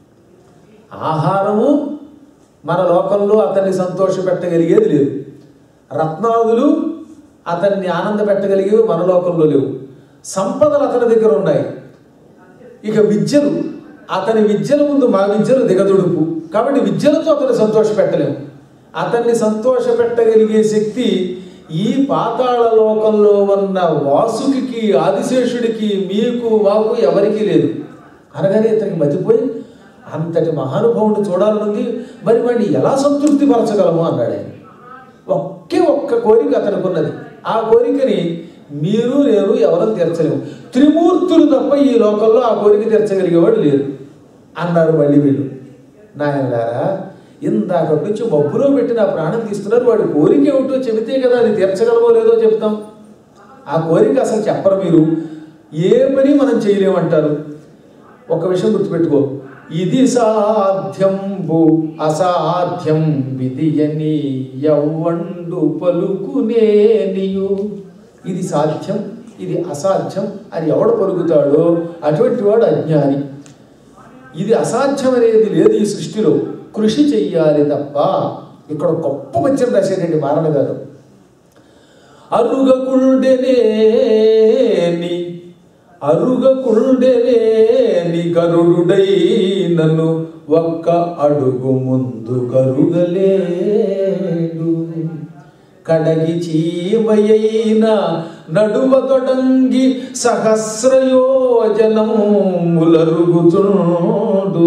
ఆహారము మన లోకంలో అతన్ని సంతోషపెట్టగలిగేది లేదు. రత్నాదులు అతన్ని ఆనంద పెట్టగలిగేవి మన లోకంలో లేవు. సంపదలు అతని దగ్గర ఉన్నాయి. ఇక విద్యలు, అతని విద్యల ముందు మా విద్యలు దిగదుడుపు. కాబట్టి విద్యలతో అతన్ని సంతోష పెట్టలేము. అతన్ని సంతోష పెట్టగలిగే శక్తి ఈ పాతాళ లోకంలో ఉన్న వాసుకి, ఆదిశేషుడికి, మీకు మాకు ఎవరికీ లేదు. అనగానే ఇతనికి మతిపోయి అంతటి మహానుభావుని చూడాలనుంది, మరి వాడిని ఎలా సంతృప్తి పరచగలము అన్నాడు ఆయన. ఒకే ఒక్క కోరిక అతనికి ఉన్నది. ఆ కోరికని మీరు నేను ఎవరూ తీర్చలేము. త్రిమూర్తులు తప్ప ఈ లోకంలో ఆ కోరిక తీర్చగలిగేవాడు లేరు అన్నారు. మళ్ళీ వీళ్ళు నాయనలారా, ఇందాకటి నుంచి మబ్బులో పెట్టిన ప్రాణం తీస్తున్నారు. వాడి కోరిక ఏమిటో చెబితే కదా అది తీర్చగలమో లేదో చెప్తాం. ఆ కోరిక అసలు చెప్పరు మీరు. ఏ పని మనం చేయలేమంటారు. ఒక విషయం గుర్తుపెట్టుకో, ఇది సాధ్యంబు అసాధ్యం విధియని యవ్వండు పలుకునేనియు. ఇది సాధ్యం, ఇది అసాధ్యం అని ఎవడు పలుకుతాడో అటువంటి వాడు అజ్ఞాని. ఇది అసాధ్యం అనేది లేదు ఈ సృష్టిలో, కృషి చెయ్యాలి తప్ప. ఇక్కడ గొప్ప పద్యం రాసేటండి మారణ గారు. అరుగకుండెనేని అరుగకుండెనేని గరుడుడై నన్ను ఒక్క అడుగు ముందు కరుగలేడు. కడగి చీమయైన నడువ తొడంగి సహస్రయోజనం ములరుగుతుండు.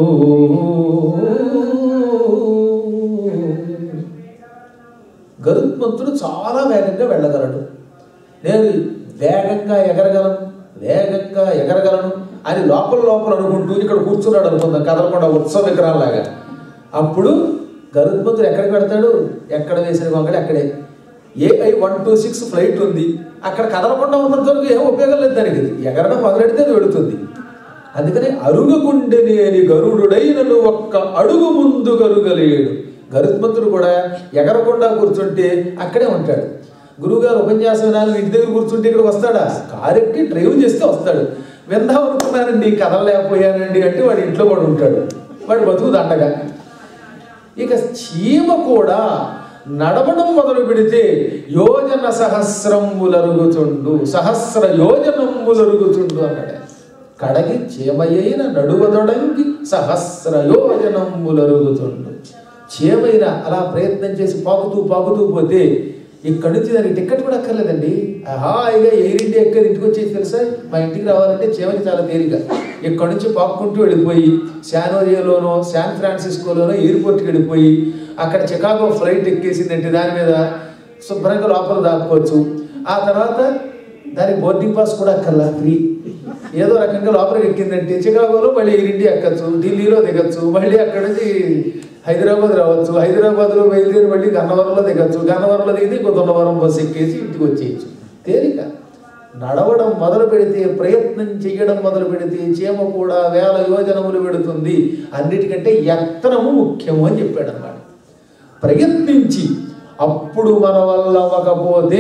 గరుత్మంతుడు చాలా వేగంగా వెళ్ళగలడు. నేను వేగంగా ఎగరగలను వేగంగా ఎగరగలను అని లోపల లోపల అనుకుంటూ ఇక్కడ కూర్చున్నాడు అనుకుందాం, కదలకుండా ఉత్సవ విగ్రహంలాగా. అప్పుడు గరుత్మంతుడు ఎక్కడికి పెడతాడు? ఎక్కడ వేసిన గొంగళి అక్కడే. AI one two six flight ఉంది, అక్కడ కదలకుండా ఉన్నంత వరకు ఏం ఉపయోగం లేదు దానికి. ఎగరడం మొదలెడితే అది వెడుతుంది. అందుకని అరుగుగుండెనేని గరుడుడైనను ఒక్క అడుగు ముందు గరుగలేడు. గరుత్మంతుడు కూడా ఎగరకుండా కూర్చుంటే అక్కడే ఉంటాడు. గురువుగారు ఉపన్యాసం వినాలి, ఇంటి దగ్గర కూర్చుంటే ఇక్కడ వస్తాడా? కారెక్కి డ్రైవ్ చేస్తే వస్తాడు. విందాం అనుకున్నానండి, కదలలేకపోయానండి అంటే వాడు ఇంట్లో కూడా ఉంటాడు, వాడు బతుకు దండగా. ఇక చీమ కూడా నడవడం మొదలు పెడితే యోజన సహస్రములరుగుచుండు, సహస్ర యోజనములరుగుచుండు అన్నాడు. కడగి చీమయైన నడువదొడంగి సహస్ర యోజనములరుగుచుండు. చీమైన అలా ప్రయత్నం చేసి పాకుతూ పాకుతూ పోతే ఇక్కడి నుంచి దానికి టికెట్ కూడా అక్కర్లేదండి. హాయిగా ఎయిర్ ఇండియా ఎక్కడ ఇంటికి వచ్చేసి తెలుసా, మా ఇంటికి రావాలంటే చీమకి చాలా తేలిక. ఇక్కడి నుంచి పాక్కుంటూ వెళ్ళిపోయి శానోరియాలోనో శాన్ ఫ్రాన్సిస్కోలోనో ఎయిర్పోర్ట్కి వెళ్ళిపోయి అక్కడ చికాగో ఫ్లైట్ ఎక్కేసిందంటే దాని మీద శుభ్రంగా లోపల దాక్కోవచ్చు. ఆ తర్వాత దానికి బోర్డింగ్ పాస్ కూడా అక్కర్లా, ఫ్రీ. ఏదో రకంగా లోపలికి ఎక్కిందంటే చికాగోలో మళ్ళీ ఎయిర్ ఇండియా ఎక్కచ్చు, ఢిల్లీలో దిగచ్చు, మళ్ళీ అక్కడి నుంచి హైదరాబాద్ రావచ్చు, హైదరాబాద్లో బయలుదేరి మళ్ళీ గన్నవరంలో దిగచ్చు, గన్నవరంలో దిగితే ఇంకో దొన్నవరం బస్సు ఎక్కేసి ఇంటికి వచ్చేయచ్చు. తేలిక. నడవడం మొదలు పెడితే, ప్రయత్నం చేయడం మొదలు పెడితే చీమ కూడా వేల యోజనములు పెడుతుంది. అన్నిటికంటే యత్నము ముఖ్యము అని చెప్పాడు అన్నమాట. ప్రయత్నించి అప్పుడు మన వల్ల అవ్వకపోతే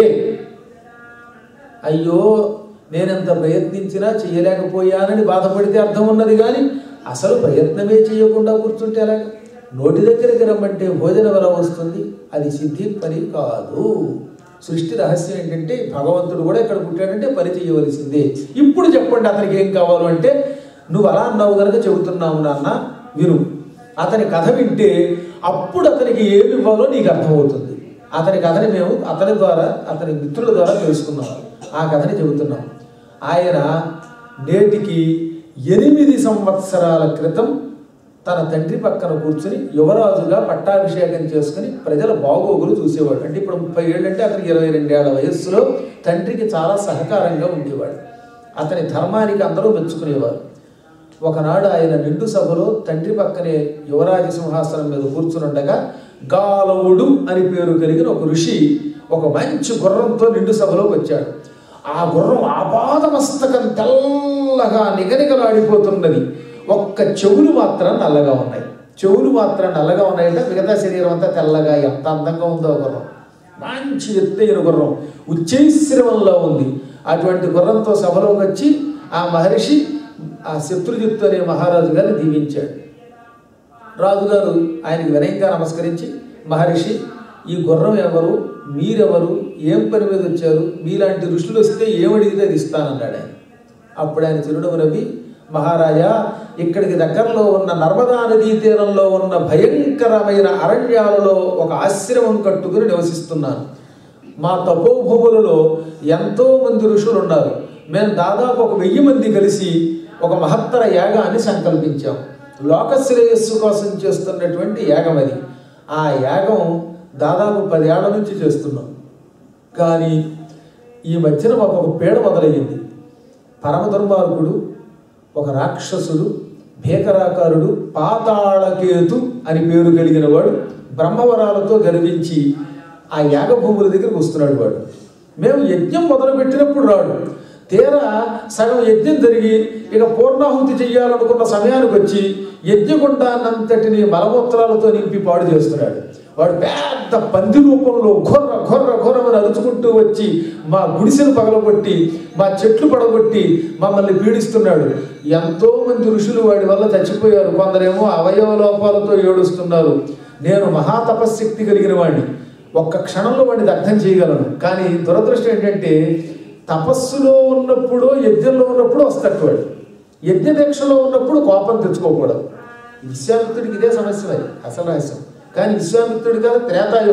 అయ్యో నేనెంత ప్రయత్నించినా చేయలేకపోయానని బాధపడితే అర్థం ఉన్నది, కానీ అసలు ప్రయత్నమే చేయకుండా కూర్చుంటే ఎలాగ? నోటి దగ్గరికి రమ్మంటే భోజనం ఎలా వస్తుంది? అది సిద్ధి పని కాదు. సృష్టి రహస్యం ఏంటంటే భగవంతుడు కూడా ఇక్కడ పుట్టాడంటే పని చేయవలసిందే. ఇప్పుడు చెప్పండి అతనికి ఏం కావాలో అంటే, నువ్వు అలా అన్నావు కనుక చెబుతున్నావు నాన్న విను. అతని కథ వింటే అప్పుడు అతనికి ఏమి ఇవ్వాలో నీకు అర్థమవుతుంది. అతని కథని మేము అతని ద్వారా అతని మిత్రుల ద్వారా తెలుసుకున్నాం. ఆ కథని చెబుతున్నాం. ఆయన నేటికి ఎనిమిది సంవత్సరాల క్రితం తన తండ్రి పక్కన కూర్చుని యువరాజుగా పట్టాభిషేకం చేసుకుని ప్రజల బాగోగులు చూసేవాడు. అంటే ఇప్పుడు ముప్పై ఏళ్ళు అంటే అతనికి ఇరవై రెండేళ్ల వయస్సులో తండ్రికి చాలా సహకారంగా ఉండేవాడు. అతని ధర్మానికి అందరూ మెచ్చుకునేవారు. ఒకనాడు ఆయన నిండు సభలో తండ్రి పక్కనే యువరాజ సింహాసనం మీద కూర్చునుండగా గాలవుడు అని పేరు కలిగిన ఒక ఋషి ఒక మంచి గుర్రంతో నిండు సభలోకి వచ్చాడు. ఆ గుర్రం ఆపాదమస్తకం తెల్లగా నిగనిగలాడిపోతున్నది. ఒక్క చెవులు మాత్రం నల్లగా ఉన్నాయి. చెవులు మాత్రం నల్లగా ఉన్నాయంటే మిగతా శరీరం అంతా తెల్లగా, ఎంత అందంగా ఉందో గుర్రం. మంచి ఎత్తైన గుర్రం, ఉచ్చైశ్రవంలో ఉంది. అటువంటి గుర్రంతో సభలోకి వచ్చి ఆ మహర్షి ఆ శత్రుజిత్తు అనే మహారాజు గారిని దీవించాడు. రాజుగారు ఆయనకి వినయంగా నమస్కరించి, మహర్షి ఈ గుర్రం ఎవరు, మీరెవరు, ఏం పని మీద వచ్చారు, మీలాంటి ఋషులు వస్తే ఏమడిగితే అది ఇస్తానన్నాడు ఆయన. అప్పుడు ఆయన చిరునవ్వు నవ్వి, మహారాజా ఇక్కడికి దగ్గరలో ఉన్న నర్మదా నదీ తీరంలో ఉన్న భయంకరమైన అరణ్యాలలో ఒక ఆశ్రమం కట్టుకుని నివసిస్తున్నాను. మా తపోభూములలో ఎంతో మంది ఋషులు ఉన్నారు. మేము దాదాపు ఒక వెయ్యి మంది కలిసి ఒక మహత్తర యాగాన్ని సంకల్పించాం. లోకశ్రేయస్సు కోసం చేస్తున్నటువంటి యాగం అది. ఆ యాగం దాదాపు పదేళ్ల నుంచి చేస్తున్నాం. కానీ ఈ మధ్యన మాకు ఒక పీడ మొదలయ్యింది. పరమ దుర్మార్గుడు ఒక రాక్షసుడు, భీకరాకారుడు, పాతాళకేతు అని పేరు కలిగిన వాడు బ్రహ్మవరాలతో గర్వించి ఆ యాగభూముల దగ్గరికి వస్తున్నాడు. వాడు మేము యజ్ఞం మొదలుపెట్టినప్పుడు రాడు, తీరా సగం యజ్ఞం జరిగి ఇక పూర్ణాహుతి చెయ్యాలనుకున్న సమయానికి వచ్చి యజ్ఞగుండాన్నంతటిని మలమూత్రాలతో నింపి పాడు చేస్తున్నాడు. వాడు పెద్ద పంది రూపంలో ఘొర్ర ఘొర్ర ఘొర్రమని అరుచుకుంటూ వచ్చి మా గుడిసెను పగలగొట్టి, మా చెట్లు పడగొట్టి మమ్మల్ని పీడిస్తున్నాడు. ఎంతో మంది ఋషులు వాడి వల్ల చచ్చిపోయారు. కొందరేమో అవయవ లోపాలతో ఏడుస్తున్నారు. నేను మహాతపశక్తి కలిగిన వాడిని, ఒక్క క్షణంలో వాడిని దగ్ధం చేయగలను. కానీ దురదృష్టం ఏంటంటే తపస్సులో ఉన్నప్పుడు, యజ్ఞంలో ఉన్నప్పుడు వస్తాడు వాడు. యజ్ఞ దీక్షలో ఉన్నప్పుడు కోపం తెచ్చుకోకూడదు. విశ్వామిత్రుడికి ఇదే సమస్య, మరి అసలు రహస్యం. కానీ విశ్వామిత్రుడి కాదు త్రేతాయుగం.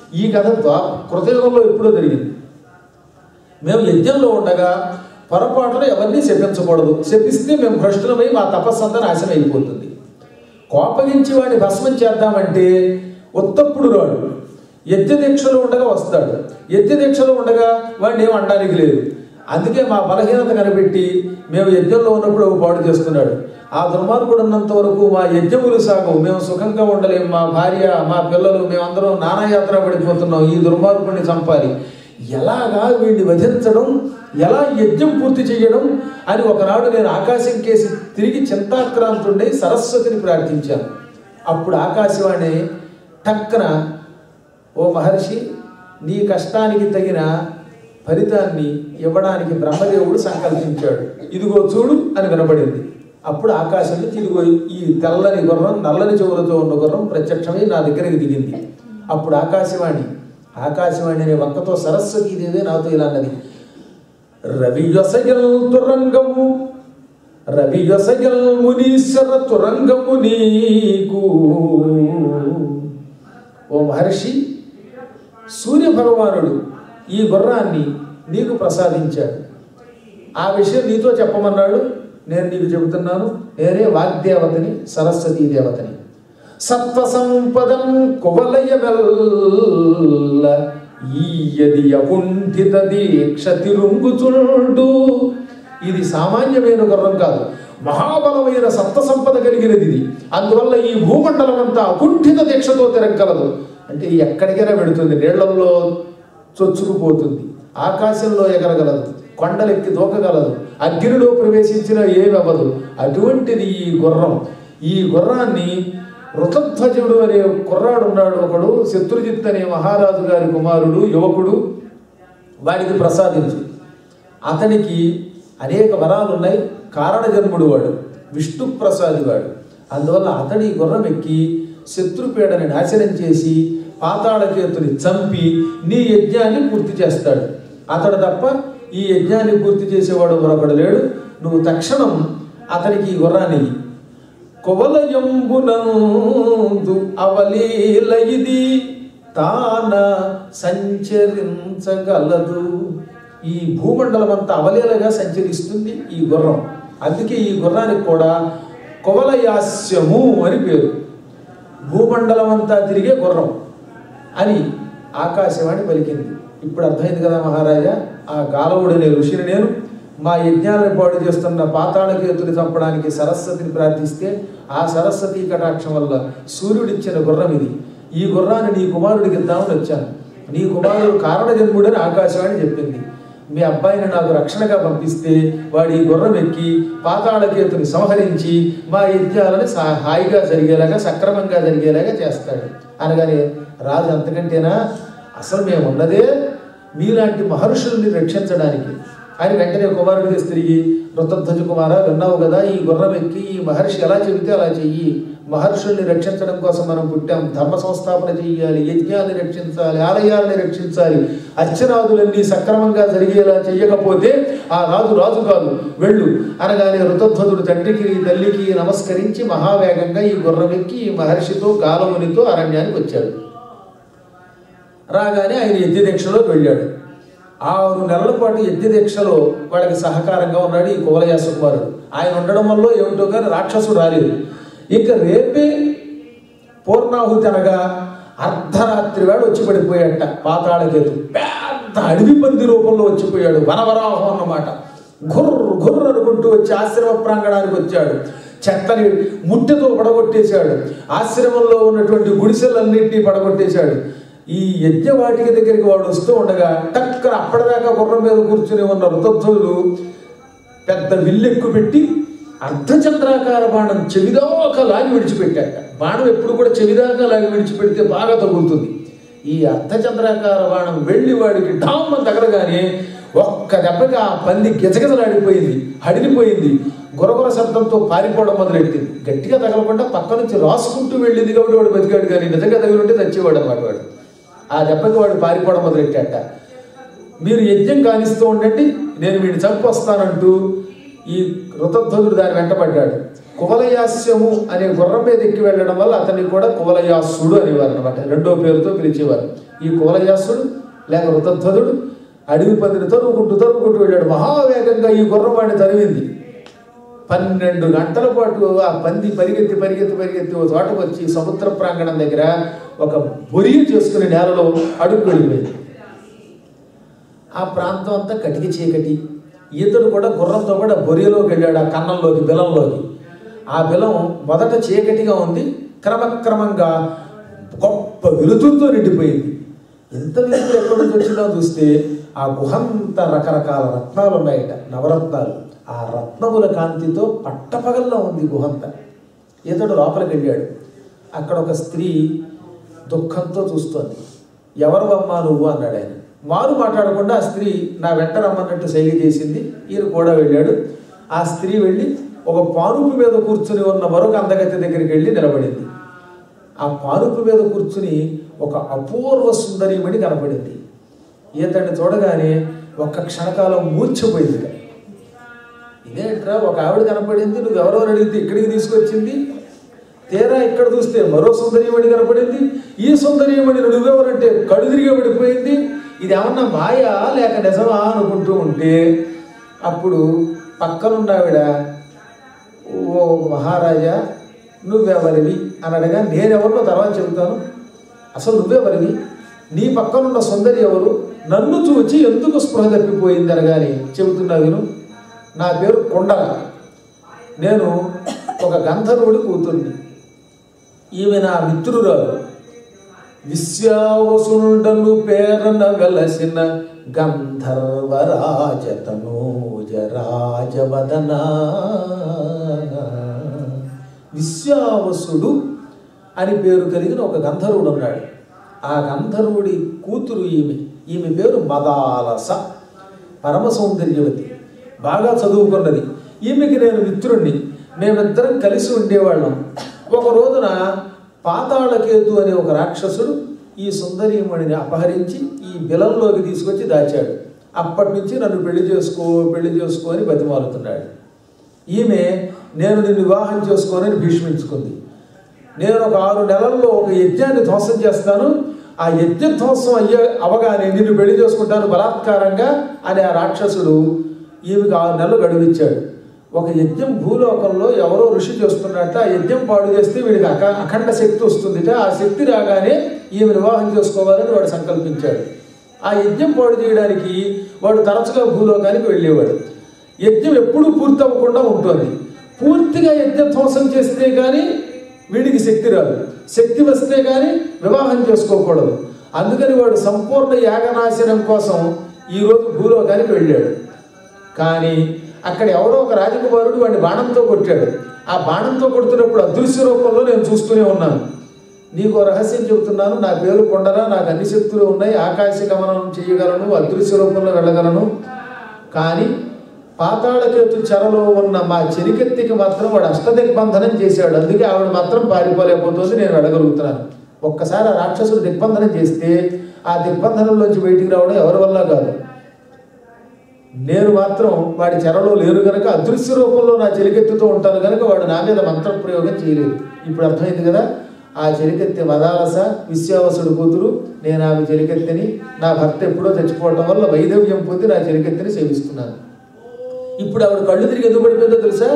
ఈ కథ ద్వా కృతయుగంలో ఎప్పుడో జరిగింది. మేము యజ్ఞంలో ఉండగా పొరపాటున ఎవరిని శపించకూడదు. శపిస్తే మేము భ్రష్టులమై మా తపస్సు అంతా నాశనం అయిపోతుంది. కోపగించి వాడిని భస్మం చేద్దామంటే ఉత్తప్పుడు రాడు. యజ్ఞ దీక్షలో ఉండగా వస్తాడు. యజ్ఞ దీక్షలో ఉండగా వాడిని ఏం అనడానికి లేదు. అందుకే మా బలహీనత కనిపెట్టి మేము యజ్ఞంలో ఉన్నప్పుడు ఒక పాడు చేస్తున్నాడు. ఆ దుర్మార్గుడు ఉన్నంత వరకు మా యజ్ఞములు సాగవు, మేము సుఖంగా ఉండలేము. మా భార్య, మా పిల్లలు, మేమందరం నానాయాత్ర పడిపోతున్నాం. ఈ దుర్మార్గుడిని చంపాలి, ఎలాగా వీడిని వధించడం, ఎలా యజ్ఞం పూర్తి చేయడం అని ఒకనాడు నేను ఆకాశం కేసి తిరిగి చింతాక్రాంతుండే సరస్వతిని ప్రార్థించాను. అప్పుడు ఆకాశవాణి టక్కన, ఓ మహర్షి, నీ కష్టానికి తగిన ఫలితాన్ని ఇవ్వడానికి బ్రహ్మదేవుడు సంకల్పించాడు, ఇదిగో చూడు అని వినబడింది. అప్పుడు ఆకాశం నుంచి ఇదిగో ఈ తెల్లని గుర్రం, నల్లని చెవులతో ఉన్న గుర్రం ప్రత్యక్షమై నా దగ్గరికి దిగింది. అప్పుడు ఆకాశవాణి ఆకాశవాణి అనే వంకతో సరస్వతీదేవి నాతో ఇలా అన్నది, రవియొసగల్ తురంగము రవియొసగల్ మునీశ్వర తురంగము నీకు. ఓ మహర్షి, సూర్య భగవానుడు ఈ గుర్రాన్ని నీకు ప్రసాదించాడు. ఆ విషయం నీతో చెప్పమన్నాడు. నేను నీకు చెబుతున్నాను. నేనే వాగ్దేవతని, సరస్వతీ దేవతని. సత్వ సంపదం కువలయ వెల్ల ఈయది అకుంఠిత దీక్ష తిరుంగుచుండు. ఇది సామాన్యమైన గుర్రం కాదు, మహాబలమైన సత్వ సంపద కలిగినది ఇది. అందువల్ల ఈ భూమండలం అంతా అకుంఠిత దీక్షతో తిరగలదు. అంటే ఎక్కడికైనా పెడుతుంది, నీళ్లలో చొచ్చుకుపోతుంది, ఆకాశంలో ఎగరగలదు, కొండలెక్కి దూకగలదు, అగ్నిలో ప్రవేశించిన ఏమవ్వదు. అటువంటిది ఈ గుర్రం. ఈ గుర్రాన్ని ఋతధ్వజుడు అనే కుర్రాడు ఉన్నాడు ఒకడు, శత్రుజిత్ అనే మహారాజు గారి కుమారుడు, యువకుడు, వాడికి ప్రసాదించు. అతనికి అనేక వరాలు ఉన్నాయి. కారణజన్ముడు వాడు, విష్ణు ప్రసాది వాడు. అందువల్ల అతడి గుర్రం ఎక్కి శత్రుపీడని నాశనం చేసి పాతాళకేతుని చంపి నీ యజ్ఞాన్ని పూర్తి చేస్తాడు. అతడు తప్ప ఈ యజ్ఞాన్ని పూర్తి చేసేవాడు మరొకడు లేడు. నువ్వు తక్షణం అతనికి ఈ గుర్రాన్ని కువలయంబునందు అవలీల ఇది తాన సంచరించగలదు. ఈ భూమండలం అంతా అవలీలగా సంచరిస్తుంది ఈ గుర్రం. అందుకే ఈ గుర్రానికి కూడా కువలయాస్యము అని పేరు. భూమండలం అంతా తిరిగే గుర్రం అని ఆకాశవాణి పలికింది. ఇప్పుడు అర్థమైంది కదా మహారాజా, ఆ గాలవుడనే ఋషిని నేను మా యజ్ఞాలను పాడు చేస్తున్న పాతాళకేతుని చంపడానికి సరస్వతిని ప్రార్థిస్తే ఆ సరస్వతీ కటాక్షం వల్ల సూర్యుడిచ్చిన గుర్రం ఇది. ఈ గుర్రాన్ని నీ కుమారుడికి ఇద్దామని వచ్చాను. నీ కుమారుడు కారణజన్ముడని ఆకాశవాణి చెప్పింది. మీ అబ్బాయిని నాకు రక్షణగా పంపిస్తే వాడు ఈ గుర్రం ఎక్కి పాతాళకేతుని సంహరించి మా యజ్ఞాలను హాయిగా జరిగేలాగా, సక్రమంగా జరిగేలాగా చేస్తాడు అనగానే రాజు, అంతకంటేనా, అసలు మేము ఉన్నదే మీలాంటి మహర్షుల్ని రక్షించడానికి ఆయన వెంటనే కుమారుడికి తిరిగి, ఋతధ్వజ కుమార, విన్నావు కదా, ఈ గుర్రం ఎక్కి ఈ మహర్షి ఎలా చెబితే అలా చెయ్యి. మహర్షుల్ని రక్షించడం కోసం మనం పుట్టాం. ధర్మ సంస్థాపన చెయ్యాలి, యజ్ఞాన్ని రక్షించాలి, ఆలయాలని రక్షించాలి, అర్చనాదులన్నీ సక్రమంగా జరిగేలా చెయ్యకపోతే ఆ రాజు రాజు కాదు, వెళ్ళు అనగానే ఋతధ్వజుడు తండ్రికి తల్లికి నమస్కరించి మహావేగంగా ఈ గుర్రం ఎక్కి ఈ మహర్షితో గాలమునితో అరణ్యానికి వచ్చాడు. రాగానే ఆయన యజ్ఞదీక్షలోకి వెళ్ళాడు. ఆరు నెలల పాటు యజ్ఞదీక్షలో వాళ్ళకి సహకారంగా ఉన్నాడు ఈ కువలయాస కుమారుడు. ఆయన ఉండడం వల్ల ఏమిటో కానీ రాక్షసుడు రాలేదు. ఇక రేపే పూర్ణాహుతి అనగా అర్ధరాత్రి వాడు వచ్చి పడిపోయాట పాతాళకేతు. పెద్ద అడవి పంది రూపంలో వచ్చిపోయాడు, వనవరాహం అన్నమాట. గుర్ర గుర్ర అనుకుంటూ వచ్చి ఆశ్రమ ప్రాంగణానికి వచ్చాడు. చెత్తని ముట్టెతో పడగొట్టేశాడు. ఆశ్రమంలో ఉన్నటువంటి గుడిసెలన్నింటినీ పడగొట్టేశాడు. ఈ యజ్ఞవాటిక దగ్గరికి వాడు వస్తూ ఉండగా టక్కన అప్పటిదాకా గుర్రం మీద కూర్చుని ఉన్న ఋతధ్వజుడు పెద్ద విల్లెక్కు పెట్టి అర్ధచంద్రాకార బాణం చెవిదాకా లాగి విడిచిపెట్టాట. బాణం ఎప్పుడు కూడా చెవిదాకా లాగి విడిచిపెడితే బాగా తగులుతుంది. ఈ అర్ధచంద్రాకార బాణం వెళ్ళి వాడికి ఢామ్మని తగలగానే ఒక్క దెబ్బకి ఆ పంది గిజగిజలాడిపోయింది, హడిలిపోయింది. గురగుర శబ్దంతో పారిపోవడం మొదలెట్టింది. గట్టిగా తగలకుండా పక్క నుంచి రాసుకుంటూ వెళ్ళింది కాబట్టి వాడు బతికాడు, కానీ నిజంగా తగిలింటే చచ్చేవాడు అన్నమాట వాడు. ఆ దెబ్బకి వాడు పారిపోవడం మొదలెట్టాట. మీరు యజ్ఞం కానిస్తూ ఉండండి, నేను వీడిని చంపొస్తానంటూ ఈ ఋతధ్వజుడు దాని వెంటబడ్డాడు. కువలయాస్యము అనే గుర్రం మీద ఎక్కి వెళ్ళడం వల్ల అతన్ని కూడా కువలయాసుడు అనేవారు అనమాట, రెండో పేరుతో పిలిచేవారు. ఈ కులయాసుడు లేక ఋతధ్వజుడు అడవి పందిని తరుముకుంటూ తరుముకుంటూ వెళ్ళాడు. మహావేగంగా ఈ గుర్రవాడిని తరిమింది. పన్నెండు గంటల పాటు ఆ పంది పరిగెత్తి పరిగెత్తి పరిగెత్తి ఒక చోటకు వచ్చి సముద్ర ప్రాంగణం దగ్గర ఒక బొరియ చేసుకునే నేలలో అడుగు వెళ్ళిపోయింది. ఆ ప్రాంతం అంతా కటికి చీకటి. ఇతడు కూడా గుర్రంతో కూడా బొరియలోకి వెళ్ళాడు, ఆ కన్నంలోకి, బిలంలోకి. ఆ బిలం మొదట చీకటిగా ఉంది, క్రమక్రమంగా గొప్ప వెలుతురుతో నిండిపోయింది. ఎంత వెలుతురు ఎక్కడి నుంచి వచ్చిందో చూస్తే ఆ గుహంత రకరకాల రత్నాలు ఉన్నాయట, నవరత్నాలు. ఆ రత్నముల కాంతితో పట్టపగల్లో ఉంది గుహంత. ఇతడు లోపలికి వెళ్ళాడు. అక్కడ ఒక స్త్రీ దుఃఖంతో చూస్తోంది. ఎవరు అమ్మా నువ్వు అన్నాడు ఆయన. మారు మాట్లాడకుండా ఆ స్త్రీ నా వెంట రమ్మన్నట్టు సైగ చేసింది. ఈయన కూడా వెళ్ళాడు. ఆ స్త్రీ వెళ్ళి ఒక పానుపు మీద కూర్చుని ఉన్న మరొక అందగత్తె దగ్గరికి వెళ్ళి నిలబడింది. ఆ పానుపు మీద కూర్చుని ఒక అపూర్వ సుందరీమణి కనపడింది. ఈతడిని చూడగానే ఒక్క క్షణకాలం మూర్ఛపోయింది. ఇదేంట్రా, ఒక ఆవిడ కనపడింది, నువ్వెవరో అడిగితే ఇక్కడికి తీసుకొచ్చింది. తీరా ఇక్కడ చూస్తే మరో సుందరీమణి కనపడింది. ఈ సుందరీమణి నువ్వెవరంటే కడు తిరిగి పడిపోయింది. ఇది ఏమన్నా మాయా లేక నిజమా అనుకుంటూ ఉంటే అప్పుడు పక్కనున్న ఆవిడ, ఓ మహారాజా నువ్వెవరివి అని అడగా, నేనెవరినో తర్వాత చెబుతాను, అసలు నువ్వెవరివి, నీ పక్కనున్న సుందరి ఎవరు, నన్ను చూచి ఎందుకు స్పృహ తప్పిపోయింది అనగాని చెబుతున్నా విను. నా పేరు కొండల, నేను ఒక గంధర్వుడి కూతుర్ని. ఈమె నా మిత్రురాలు, విశ్వావసుండను పేరన వెలసిన గంధర్వరాజతనూజ రాజవదన. విశ్వావసుడు అని పేరు కలిగిన ఒక గంధర్వుడు ఉన్నాడు. ఆ గంధర్వుడి కూతురు ఈమె. ఈమె పేరు మదాలస, పరమ సౌందర్యవతి, బాగా చదువుకున్నది. ఈమెకి నేను మిత్రుణ్ణి, మేమిద్దరం కలిసి ఉండేవాళ్ళం. ఒక రోజున పాతాళకేతు అనే ఒక రాక్షసుడు ఈ సుందరీమణిని అపహరించి ఈ బిలంలోకి తీసుకొచ్చి దాచాడు. అప్పటి నుంచి నన్ను పెళ్లి చేసుకో పెళ్లి చేసుకో అని బతిమాలుతున్నాడు. ఈమె నేను నిన్ను వివాహం చేసుకోనని భీష్మించుకుంది. నేను ఒక ఆరు నెలల్లో ఒక యజ్ఞాన్ని ధ్వంసం చేస్తాను, ఆ యజ్ఞ ధ్వంసం అయ్యే అవగానే నిన్ను పెళ్లి చేసుకుంటాను బలాత్కారంగా అని ఆ రాక్షసుడు ఈమెకు ఆరు నెలలు గడువిచ్చాడు. ఒక యజ్ఞం భూలోకంలో ఎవరో ఋషి చేస్తున్నట్ట, ఆ యజ్ఞం పాడు చేస్తే వీడికి అక అఖండ శక్తి వస్తుందిట. ఆ శక్తి రాగానే ఈమె వివాహం చేసుకోవాలని వాడు సంకల్పించాడు. ఆ యజ్ఞం పాడు చేయడానికి వాడు తరచుగా భూలోకానికి వెళ్ళేవాడు. యజ్ఞం ఎప్పుడూ పూర్తి అవ్వకుండా ఉంటుంది. పూర్తిగా యజ్ఞ ధ్వంసం చేస్తే కానీ వీడికి శక్తి రాదు, శక్తి వస్తే కానీ వివాహం చేసుకోకూడదు. అందుకని వాడు సంపూర్ణ యాగనాశనం కోసం ఈరోజు భూలోకానికి వెళ్ళాడు. కానీ అక్కడ ఎవరో ఒక రాజకుమారుడు వాడిని బాణంతో కొట్టాడు. ఆ బాణంతో కొడుతున్నప్పుడు అదృశ్య రూపంలో నేను చూస్తూనే ఉన్నాను. నీకు రహస్యం చెబుతున్నాను, నా పేరు కొండరా, నాకు అన్ని శక్తులు ఉన్నాయి, ఆకాశ గమనం చేయగలను, అదృశ్య రూపంలో వెళ్ళగలను. కానీ పాతాళకేతు చెరలో ఉన్న మా చెరికెత్తికి మాత్రం వాడు అష్టదిగ్బంధనం చేశాడు. అందుకే ఆవిడ మాత్రం పారిపోలేకపోతుంది, నేను వెళ్ళగలుగుతున్నాను. ఒక్కసారి ఆ రాక్షసుడు దిగ్బంధనం చేస్తే ఆ దిగ్బంధనంలోంచి బయటికి రావడం ఎవరి వల్ల కాదు. నేను మాత్రం వాడి చెరలో లేరు కనుక అదృశ్య రూపంలో నా చెలికెత్తుతో ఉంటాను కనుక వాడు నా మీద మంత్ర ప్రయోగం చేయలేదు. ఇప్పుడు అర్థమైంది కదా. ఆ చెలికెత్తి మదాలస, విశ్వావసుడు కూతురు, నేను ఆమె చెలికెత్తిని, నా భర్త ఎప్పుడో చచ్చిపోవటం వల్ల వైధవ్యం పొంది నా చెలికెత్తిని సేవిస్తున్నాను. ఇప్పుడు ఆవిడ కళ్ళు తిరిగి ఎందుకు పడిపోయిందో తెలుసా?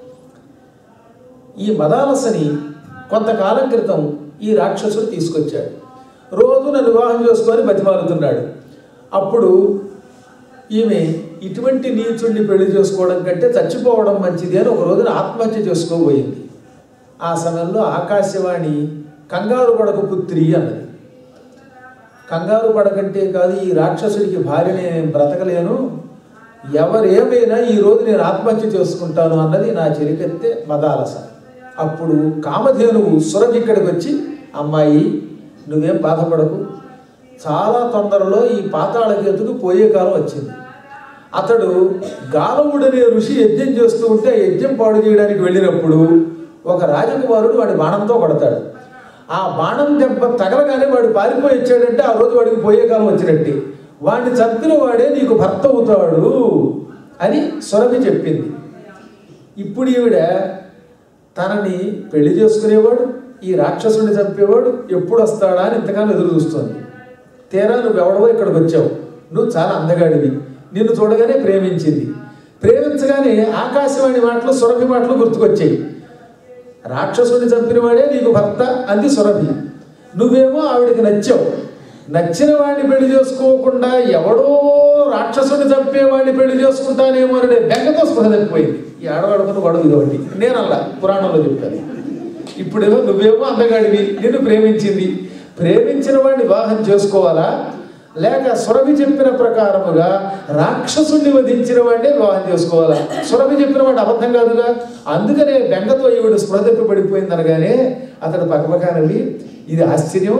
ఈ మదాలసని కొంతకాలం క్రితం ఈ రాక్షసుడు తీసుకొచ్చాడు. రోజు నన్ను వివాహం చేసుకొని బతిమాలుతున్నాడు. అప్పుడు ఈమె ఇటువంటి నీచుడిని పెళ్లి చేసుకోవడం కంటే చచ్చిపోవడం మంచిది అని ఒక రోజున ఆత్మహత్య చేసుకోబోయింది. ఆ సమయంలో ఆకాశవాణి కంగారు పడకు పుత్రి అన్నది. కంగారు పడకంటే కాదు, ఈ రాక్షసుడికి భార్యని నేను బ్రతకలేను, ఎవరేమైనా ఈరోజు నేను ఆత్మహత్య చేసుకుంటాను అన్నది నా చెలికెత్తే మదాలస. అప్పుడు కామధేనువు సురభి ఇక్కడికి వచ్చి, అమ్మాయి నువ్వేం బాధపడకు, చాలా తొందరలో ఈ పాతాళకేతుకు పోయే కాలం వచ్చింది. అతడు గాలవుడనే ఋషి యజ్ఞం చేస్తూ ఉంటే ఆ యజ్ఞం పాడు చేయడానికి వెళ్ళినప్పుడు ఒక రాజకుమారుడు వాడి బాణంతో కొడతాడు. ఆ బాణం దెబ్బ తగలగానే వాడు పారిపోయి వచ్చాడంటే ఆ రోజు వాడికి పోయే కాలం వచ్చినట్టే. వాడిని చంపిన వాడే నీకు భర్త అవుతాడు అని సురభి చెప్పింది. ఇప్పుడు ఈవిడ తనని పెళ్లి చేసుకునేవాడు, ఈ రాక్షసుని చంపేవాడు ఎప్పుడు వస్తాడా అని ఇంతకాలం ఎదురు చూస్తుంది. తీరా నువ్వెవడవో ఇక్కడికి వచ్చావు, నువ్వు చాలా అందగాడివి, నిన్ను చూడగానే ప్రేమించింది. ప్రేమించగానే ఆకాశవాణి మాటలు సురభి మాటలు గుర్తుకొచ్చాయి. రాక్షసుని చంపినవాడే నీకు భర్త అంది సురభి. నువ్వేమో ఆవిడికి నచ్చావు. నచ్చిన వాడిని పెళ్లి చేసుకోకుండా ఎవడో రాక్షసుని చంపేవాడిని పెళ్లి చేసుకుంటానేమో అనే బెంగతో స్పృహ తప్పిపోయింది. ఈ ఆడవాడుకున్న గొడవ ఇదొకటి. నేను అలా పురాణంలో చెప్తాను. ఇప్పుడేమో నువ్వేమో అందగాడివి, నిన్ను ప్రేమించింది. ప్రేమించిన వాడిని వివాహం చేసుకోవాలా, లేక సురభి చెప్పిన ప్రకారముగా రాక్షసుడిని వధించిన వాడినే వివాహం చేసుకోవాలా? సురభి చెప్పిన వాడు అబద్ధం కాదుగా. అందుకనే బెంగతో ఈవిడ స్పృహ తప్పి పడిపోయింది అనగానే అతడు పక్కపక్కనవి, ఇది ఆశ్చర్యం,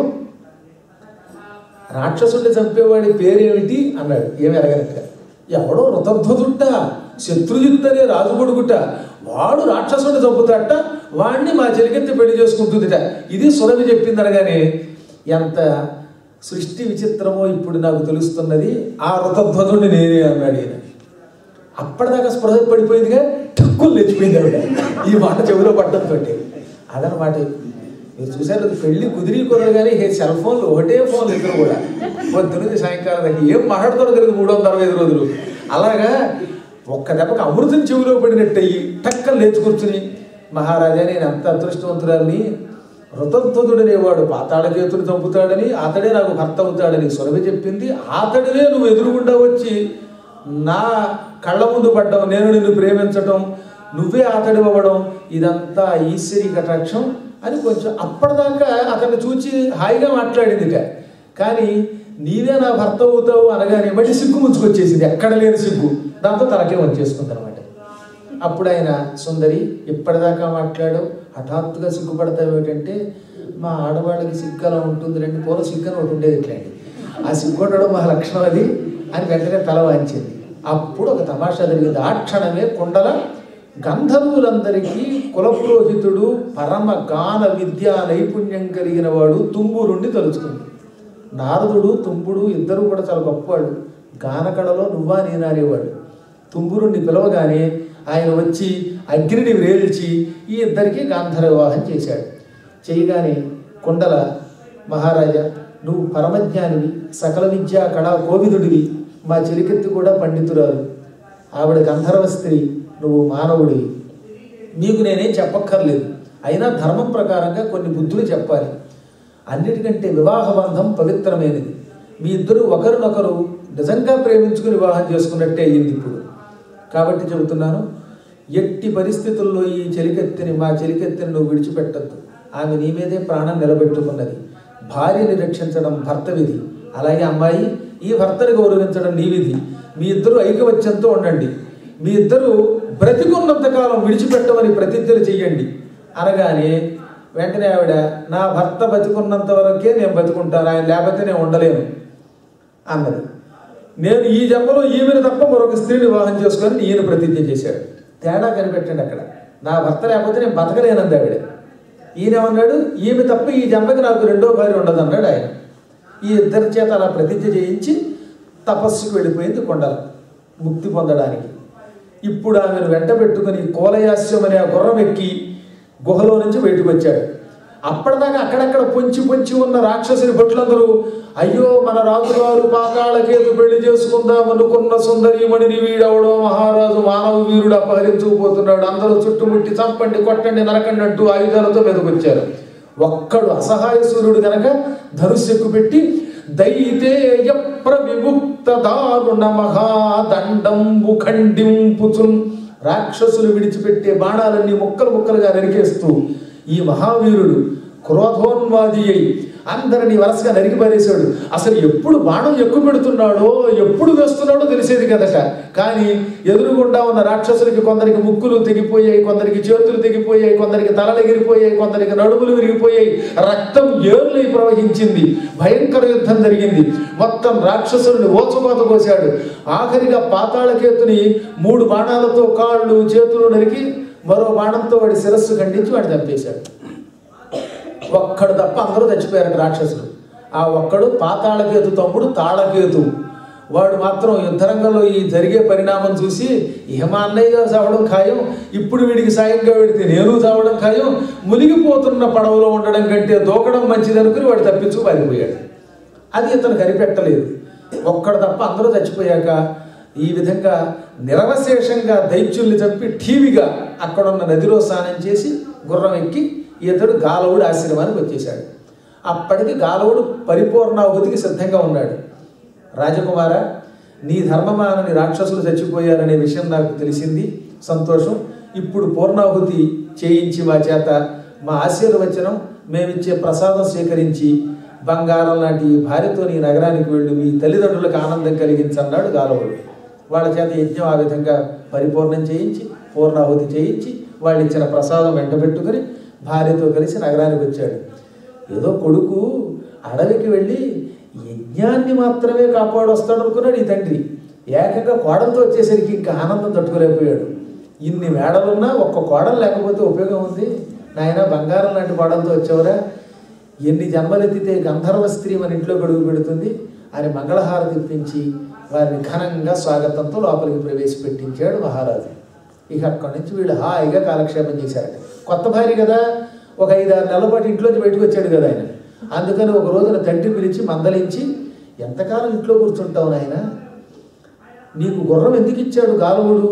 రాక్షసుడిని చంపేవాడి పేరేమిటి అన్నాడు. ఏమి ఎరగనక్క. ఎవడో రుతధ్వజుట్ట, శత్రుజిత్ అనే రాజు కొడుకుట, వాడు రాక్షసుడిని చంపుతాట, వాడిని మా చెలికెత్తి పెళ్లి చేసుకుంటుందిట. ఇది సురభి చెప్పింది అనగానే ఎంత సృష్టి విచిత్రమో ఇప్పుడు నాకు తెలుస్తున్నది, ఆ రుతధ్వజుడిని నేనే అన్నాడు ఈయన. అప్పటిదాకా స్పృహ పడిపోయిందిగా, టక్కులు లేచిపోయింది ఆవిడ ఈ మాట చెవిలో పడ్డంతో. అదనమాట. మీరు చూసారు, పెళ్లి కుదిరి కుదరదు కానీ సెల్ ఫోన్లు ఒకటే ఫోన్లు ఇద్దరు కూడా పొద్దున్నది సాయంకాలం దాకా ఏం మాట్లాడుతారో తెలియదు మూడు వందల అరవై ఐదు రోజులు. అలాగా ఒక్క దెబ్బకి అమృతం చెవిలో పడినట్టయి టక్కలు లేచి కూర్చుని, మహారాజా నేను అంత అదృష్టవంతురాలని, రుతధ్వజుడనేవాడు పాతాళకేతుని చంపుతాడని, అతడే నాకు భర్త అవుతాడని సురభి చెప్పింది. అతడినే నువ్వు ఎదురుగుండా వచ్చి నా కళ్ళ ముందు పడ్డం, నేను నిన్ను ప్రేమించటం, నువ్వే అతడి అవ్వడం, ఇదంతా ఈశ్వరీ కటాక్షం అని కొంచెం అప్పటిదాకా అతన్ని చూచి హాయిగా మాట్లాడిందిట. కానీ నీవే నా భర్త అవుతావు అనగానే మళ్ళీ సిగ్గు ముంచుకొచ్చేసింది, ఎక్కడ లేని సిగ్గు. దాంతో తనకే వచ్చేసుకుంది అనమాట. అప్పుడు ఆయన, సుందరి ఇప్పటిదాకా మాట్లాడావు, హఠాత్తుగా సిగ్గుపడతావు ఏమిటంటే, మా ఆడవాళ్ళకి సిగ్గు అలా ఉంటుంది రండి, పూర్వ సిగ్గు అని ఒకటి ఉండేది ఇట్లాంటి, ఆ సిగ్గుపడడం మా లక్షణం అది అని వెంటనే తల వాంచింది. అప్పుడు ఒక తమాషా జరిగింది. ఆ క్షణమే కుండల గంధర్వులందరికీ కులపురోహితుడు, పరమ గాన విద్యా నైపుణ్యం కలిగిన వాడు తుంబురుణ్ణి తలుచుకుంది. నారదుడు తుంబుడు ఇద్దరు కూడా చాలా గొప్పవాడు. గానకళలో నువ్వా నేనా అనేవాడు. తుంబురుణ్ణి పిలవగానే ఆయన వచ్చి అగ్నిని వేల్చి ఈ ఇద్దరికి గాంధర్వ వివాహం చేశాడు. చేయగానే కుండల, మహారాజా నువ్వు పరమజ్ఞానివి, సకల విద్యా కళా కోవిదుడివి, మా చెలికెత్తి కూడా పండితురాలు, ఆవిడ గంధర్వ స్త్రీ, నువ్వు మానవుడివి, నీకు నేనేం చెప్పక్కర్లేదు. అయినా ధర్మం ప్రకారంగా కొన్ని బుద్ధులు చెప్పాలి. అన్నిటికంటే వివాహ బంధం పవిత్రమైనది. మీ ఇద్దరు ఒకరినొకరు నిజంగా ప్రేమించుకుని వివాహం చేసుకున్నట్టే అయ్యింది ఇప్పుడు. కాబట్టి చెబుతున్నాను, ఎట్టి పరిస్థితుల్లో ఈ చెలికెత్తిని, మా చెలికెత్తిని నువ్వు విడిచిపెట్టద్దు. ఆమె నీ మీదే ప్రాణం నిలబెట్టుకున్నది. భార్యని రక్షించడం భర్త విధి. అలాగే అమ్మాయి, ఈ భర్తని గౌరవించడం నీ విధి. మీ ఇద్దరు ఐకమత్యంతో ఉండండి. మీ ఇద్దరు బ్రతికున్నంతకాలం విడిచిపెట్టమని ప్రతిజ్ఞలు చెయ్యండి అనగానే వెంటనే ఆవిడ, నా భర్త బతికున్నంత వరకే నేను బతుకుంటాను, ఆయన లేకపోతే నేను ఉండలేను అన్నది. నేను ఈ జన్మలో ఈమెను తప్ప మరొక స్త్రీని వివాహం చేసుకొని ఈయన ప్రతిజ్ఞ చేశాడు. తేడా కనిపెట్టండి అక్కడ. నా భర్త లేకపోతే నేను బతకలేనంది ఆవిడ. ఈయన ఏమన్నాడు, ఈమె తప్ప ఈ జన్మకి నాకు రెండో భార్య ఉండదు అన్నాడు ఆయన. ఈ ఇద్దరి చేత అలా ప్రతిజ్ఞ చేయించి తపస్సుకు వెళ్ళిపోయింది కొండల ముక్తి పొందడానికి. ఇప్పుడు ఆమెను వెంట పెట్టుకుని కోలయాస్యం అనే ఆ గుర్రం ఎక్కి గుహలో నుంచి బయటకు వచ్చాడు. అప్పటిదాకా అక్కడక్కడ పొంచి పొంచి ఉన్న రాక్షసుని భటులందరూ, అయ్యో మన రాజుగారు పాతాళకేతు పెళ్లి చేసుకుందాం అనుకున్న సుందరీమణిని వీడవడం, మహారాజు మానవ వీరుడు అపహరించుకుపోతున్నాడు, అందరూ చుట్టుముట్టి చంపండి, కొట్టండి, నరకండి అంటూ ఆయుధాలతో మీదకొచ్చారు. ఒక్కడు అసహాయ సూర్యుడు గనక ధనుస్సెక్కు పెట్టి దైతేయ ప్రవిముక్త దారుణ మహాదండంబు ఖండింపుచున్, రాక్షసులు విడిచిపెట్టే బాణాలన్నీ ముక్కలు ముక్కలుగా నరికేస్తూ ఈ మహావీరుడు క్రోధోన్మాది అయి అందరినీ వరుసగా నరికి పారేశాడు. అసలు ఎప్పుడు బాణం ఎక్కువ పెడుతున్నాడో, ఎప్పుడు వేస్తున్నాడో తెలిసేది కదట. కానీ ఎదురుగుండా ఉన్న రాక్షసులకి కొందరికి ముక్కులు తెగిపోయాయి, కొందరికి చేతులు తెగిపోయాయి, కొందరికి తలలు ఎగిరిపోయాయి, కొందరికి నడుములు విరిగిపోయాయి, రక్తం ఏర్లై ప్రవహించింది, భయంకర యుద్ధం జరిగింది. మొత్తం రాక్షసుల్ని ఓచకోత కోశాడు. ఆఖరిగా పాతాళకేతుని మూడు బాణాలతో కాళ్ళు చేతులు నరికి మరో బాణంతో వాడి శిరస్సు ఖండించి వాడు చంపేశాడు. ఒక్కడు తప్ప అందరూ చచ్చిపోయారు రాక్షసులు. ఆ ఒక్కడు పాతాళకేతు తమ్ముడు తాళకేతు. వాడు మాత్రం యుద్ధరంగంలో ఈ జరిగే పరిణామం చూసి, ఇహ మా అన్నయ్య గారు చావడం ఖాయం, ఇప్పుడు వీడికి సాయంగా పెడితే నేను చావడం ఖాయం, మునిగిపోతున్న పడవలో ఉండడం కంటే దూకడం మంచిదనుకుని వాడు తప్పించు పారిపోయాడు. అది ఇతను కనిపెట్టలేదు. ఒక్కడు తప్ప అందరూ చచ్చిపోయాక ఈ విధంగా నిరవశేషంగా దైత్యుల్ని చంపి ఠీవిగా అక్కడున్న నదిలో స్నానం చేసి గుర్రం ఎక్కి ఇతడు గాలవుడు ఆశ్రమానికి వచ్చేశాడు. అప్పటికి గాలవుడు పరిపూర్ణాహుతికి సిద్ధంగా ఉన్నాడు. రాజకుమార, నీ ధర్మమానని రాక్షసులు చచ్చిపోయారనే విషయం నాకు తెలిసింది, సంతోషం. ఇప్పుడు పూర్ణాహుతి చేయించి మా చేత మా ఆశీర్వచనం మేమిచ్చే ప్రసాదం స్వీకరించి బంగారం లాంటి భార్యతో నీ నగరానికి వెళ్ళి మీ తల్లిదండ్రులకు ఆనందం కలిగించన్నాడు గాలవుడు. వాళ్ళ చేత యజ్ఞం ఆ విధంగా పరిపూర్ణం చేయించి పూర్ణాహుతి చేయించి వాళ్ళు ఇచ్చిన ప్రసాదం వెంట పెట్టుకుని భార్యతో కలిసి నగరానికి వచ్చాడు. ఏదో కొడుకు అడవికి వెళ్ళి యజ్ఞాన్ని మాత్రమే కాపాడు వస్తాడు అనుకున్నాడు ఈ తండ్రి. ఏకంగా కోడలతో వచ్చేసరికి ఇంకా ఆనందం తట్టుకోలేకపోయాడు. ఇన్ని మేడలున్నా ఒక్క కోడలు లేకపోతే ఉపయోగం ఉంది, నాయన బంగారం లాంటి కోడలతో వచ్చేవరా, ఎన్ని జన్మలెత్తితే గంధర్వ స్త్రీ మన ఇంట్లో గడుగు పెడుతుంది అని మంగళహారతి ఇప్పించి వారిని ఘనంగా స్వాగతంతో లోపలికి ప్రవేశపెట్టించాడు మహారాజు. ఇక అక్కడి నుంచి వీళ్ళు హాయిగా కాలక్షేపం చేశారట. కొత్త భార్య కదా, ఒక ఐదారు నెలల పాటు ఇంట్లోంచి బయటకు వచ్చాడు కదా ఆయన. అందుకని ఒక రోజున తండ్రి పిలిచి మందలించి, ఎంతకాలం ఇంట్లో కూర్చుంటావు నాయన, నీకు గుర్రం ఎందుకు ఇచ్చాడు గాలవుడు?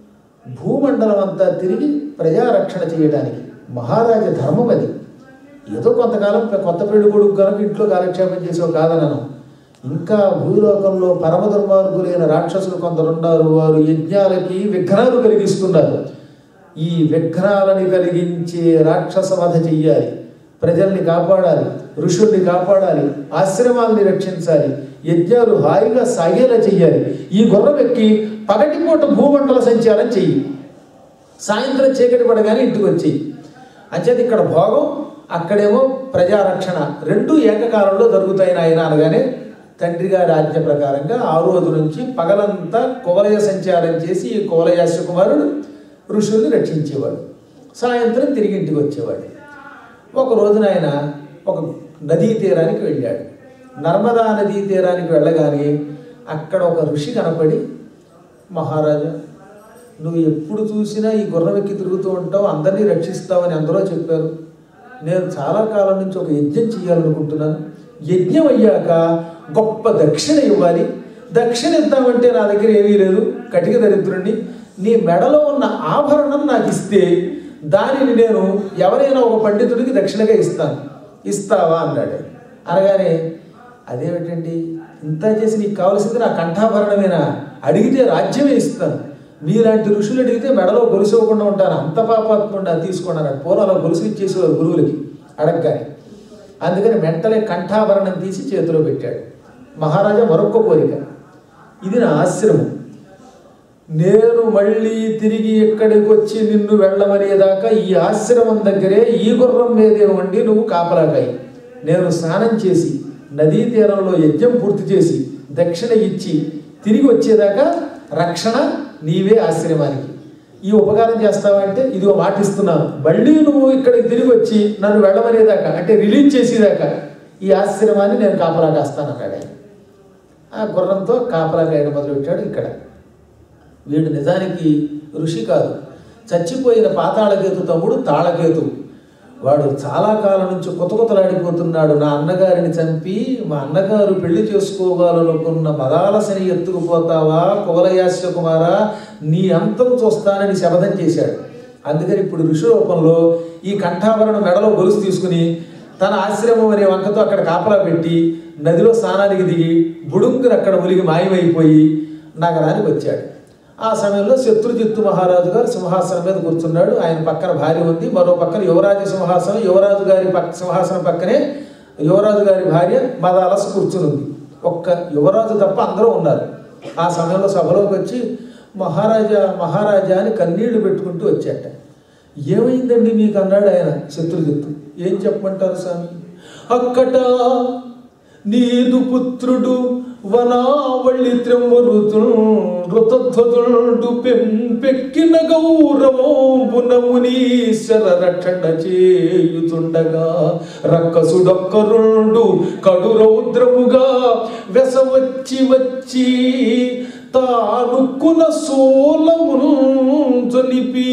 భూమండలం అంతా తిరిగి ప్రజారక్షణ చేయడానికి, మహారాజ ధర్మం అది. ఏదో కొంతకాలం కొత్త పెళ్లి కొడుకు కనుక ఇంట్లో కాలక్షేపం చేసావు కాదనను. ఇంకా భూలోకంలో పరమ దుర్మార్గులైన రాక్షసులు కొందరున్నారు, వారు యజ్ఞాలకి విఘ్నాలు కలిగిస్తున్నారు. ఈ విఘ్నాలని కలిగించే రాక్షస వధ చెయ్యాలి, ప్రజల్ని కాపాడాలి, ఋషుల్ని కాపాడాలి, ఆశ్రమాల్ని రక్షించాలి, యజ్ఞాలు హాయిగా సాగేలా చెయ్యాలి. ఈ గుర్రం ఎక్కి పగటిపూట భూమండల సంచారం చెయ్యి, సాయంత్రం చీకటి పడగానే ఇంటికి వచ్చేయి. అంచేది ఇక్కడ భోగం, అక్కడేమో ప్రజారక్షణ, రెండు ఏకకాలంలో జరుగుతాయి నాయన అనగానే తండ్రి గారి ఆజ్ఞ ప్రకారంగా ఆ రోజు నుంచి పగలంతా కువలయ సంచారం చేసి ఈ కువలయాస్య కుమారుడు ఋషుల్ని రక్షించేవాడు, సాయంత్రం తిరిగి ఇంటికి వచ్చేవాడు. ఒక రోజున ఆయన ఒక నదీ తీరానికి వెళ్ళాడు. నర్మదా నదీ తీరానికి వెళ్ళగానే అక్కడ ఒక ఋషి కనపడి, మహారాజా, నువ్వు ఎప్పుడు చూసినా ఈ గుర్రం ఎక్కి తిరుగుతూ ఉంటావు, అందరినీ రక్షిస్తావని అందరూ చెప్పారు. నేను చాలా కాలం నుంచి ఒక యజ్ఞం చేయాలనుకుంటున్నాను. యజ్ఞం అయ్యాక గొప్ప దక్షిణ ఇవ్వాలి. దక్షిణ ఇద్దామంటే నా దగ్గర ఏమీ లేదు, కటిక దరిద్రుణ్ణి. నీ మెడలో ఉన్న ఆభరణం నాకు ఇస్తే దానిని నేను ఎవరైనా ఒక పండితుడికి దక్షిణగా ఇస్తాను, ఇస్తావా అన్నాడు. అనగానే అదేమిటండి, ఇంత చేసి నీకు కావాల్సింది నా కంఠాభరణమేనా? అడిగితే రాజ్యమే ఇస్తాను. మీలాంటి ఋషులు అడిగితే మెడలో గొలుసు ఇవ్వకుండా ఉంటాను, అంత పాపాత్మకుండా తీసుకోండి అన్నాడు. పూర్వం అలా గొలుసు ఇచ్చేసేవారు గురువులకి అడగగానే. అందుకని వెంటనే కంఠాభరణం తీసి చేతిలో పెట్టాడు. మహారాజా, మరొక్క కోరిక, ఇది నా ఆశ్రమం, నేను మళ్ళీ తిరిగి ఇక్కడికి వచ్చి నిన్ను వెళ్ళమనేదాకా ఈ ఆశ్రమం దగ్గరే ఈ గుర్రం మీదే ఉండి నువ్వు కాపలాకాయి. నేను స్నానం చేసి నదీ తీరంలో యజ్ఞం పూర్తి చేసి దక్షిణ ఇచ్చి తిరిగి వచ్చేదాకా రక్షణ నీవే ఆశ్రమానికి. ఈ ఉపకారం చేస్తావంటే ఇదిగో మాటిస్తున్నాను, మళ్ళీ నువ్వు ఇక్కడికి తిరిగి వచ్చి నన్ను వెళ్ళమనేదాకా, అంటే రిలీజ్ చేసేదాకా ఈ ఆశ్రమాన్ని నేను కాపలా కాస్తానన్నాడు ఆయన. ఆ గుర్రంతో కాపలా కాయడం మొదలుపెట్టాడు. ఇక్కడ వీడు నిజానికి ఋషి కాదు, చచ్చిపోయిన పాతాళకేతు తమ్ముడు తాళకేతు. వాడు చాలా కాలం నుంచి కొత్త కొత్తలాడిపోతున్నాడు. నా అన్నగారిని చంపి మా అన్నగారు పెళ్లి చేసుకోవాలనుకున్న మదాలసని ఎత్తుకుపోతావా కువలయాస్య కుమారా, నీ అంతం చూస్తానని శపథం చేశాడు. అందుకని ఇప్పుడు ఋషి రూపంలో ఈ కంఠాభరణం మెడలో గొలుసు తీసుకుని తన ఆశ్రమం అనే వంకతో అక్కడ కాపలా పెట్టి నదిలో స్నానానికి దిగి బుడుంగురు అక్కడ ములిగి మాయమైపోయి నగరానికి వచ్చాడు. ఆ సమయంలో శత్రుజిత్తు మహారాజు గారు సింహాసనం మీద కూర్చున్నాడు. ఆయన పక్కన భార్య ఉంది, మరో పక్కన యువరాజు సింహాసనం, యువరాజు గారి పక్క సింహాసనం పక్కనే యువరాజు గారి భార్య మదాలస కూర్చుని ఉంది. ఒక్క యువరాజు తప్ప అందరూ ఉన్నారు. ఆ సమయంలో సభలోకి వచ్చి మహారాజా మహారాజా అని కన్నీళ్లు పెట్టుకుంటూ వచ్చాట. ఏమైందండి మీకు అన్నాడు ఆయన శత్రుజిత్తు. ఏం చెప్పమంటారు స్వామి, అక్కట నీదు పుత్రుడు వనావళి త్రెంబరుతుడు పెంపెక్కిన గౌరవంబున మునీశ్వర రక్షణ చేయుతుండగా రక్కసుడొక్కరుండు కడు రౌద్రముగా వెసవచ్చి వచ్చి తానుక్కున సోలమును జొలిపి.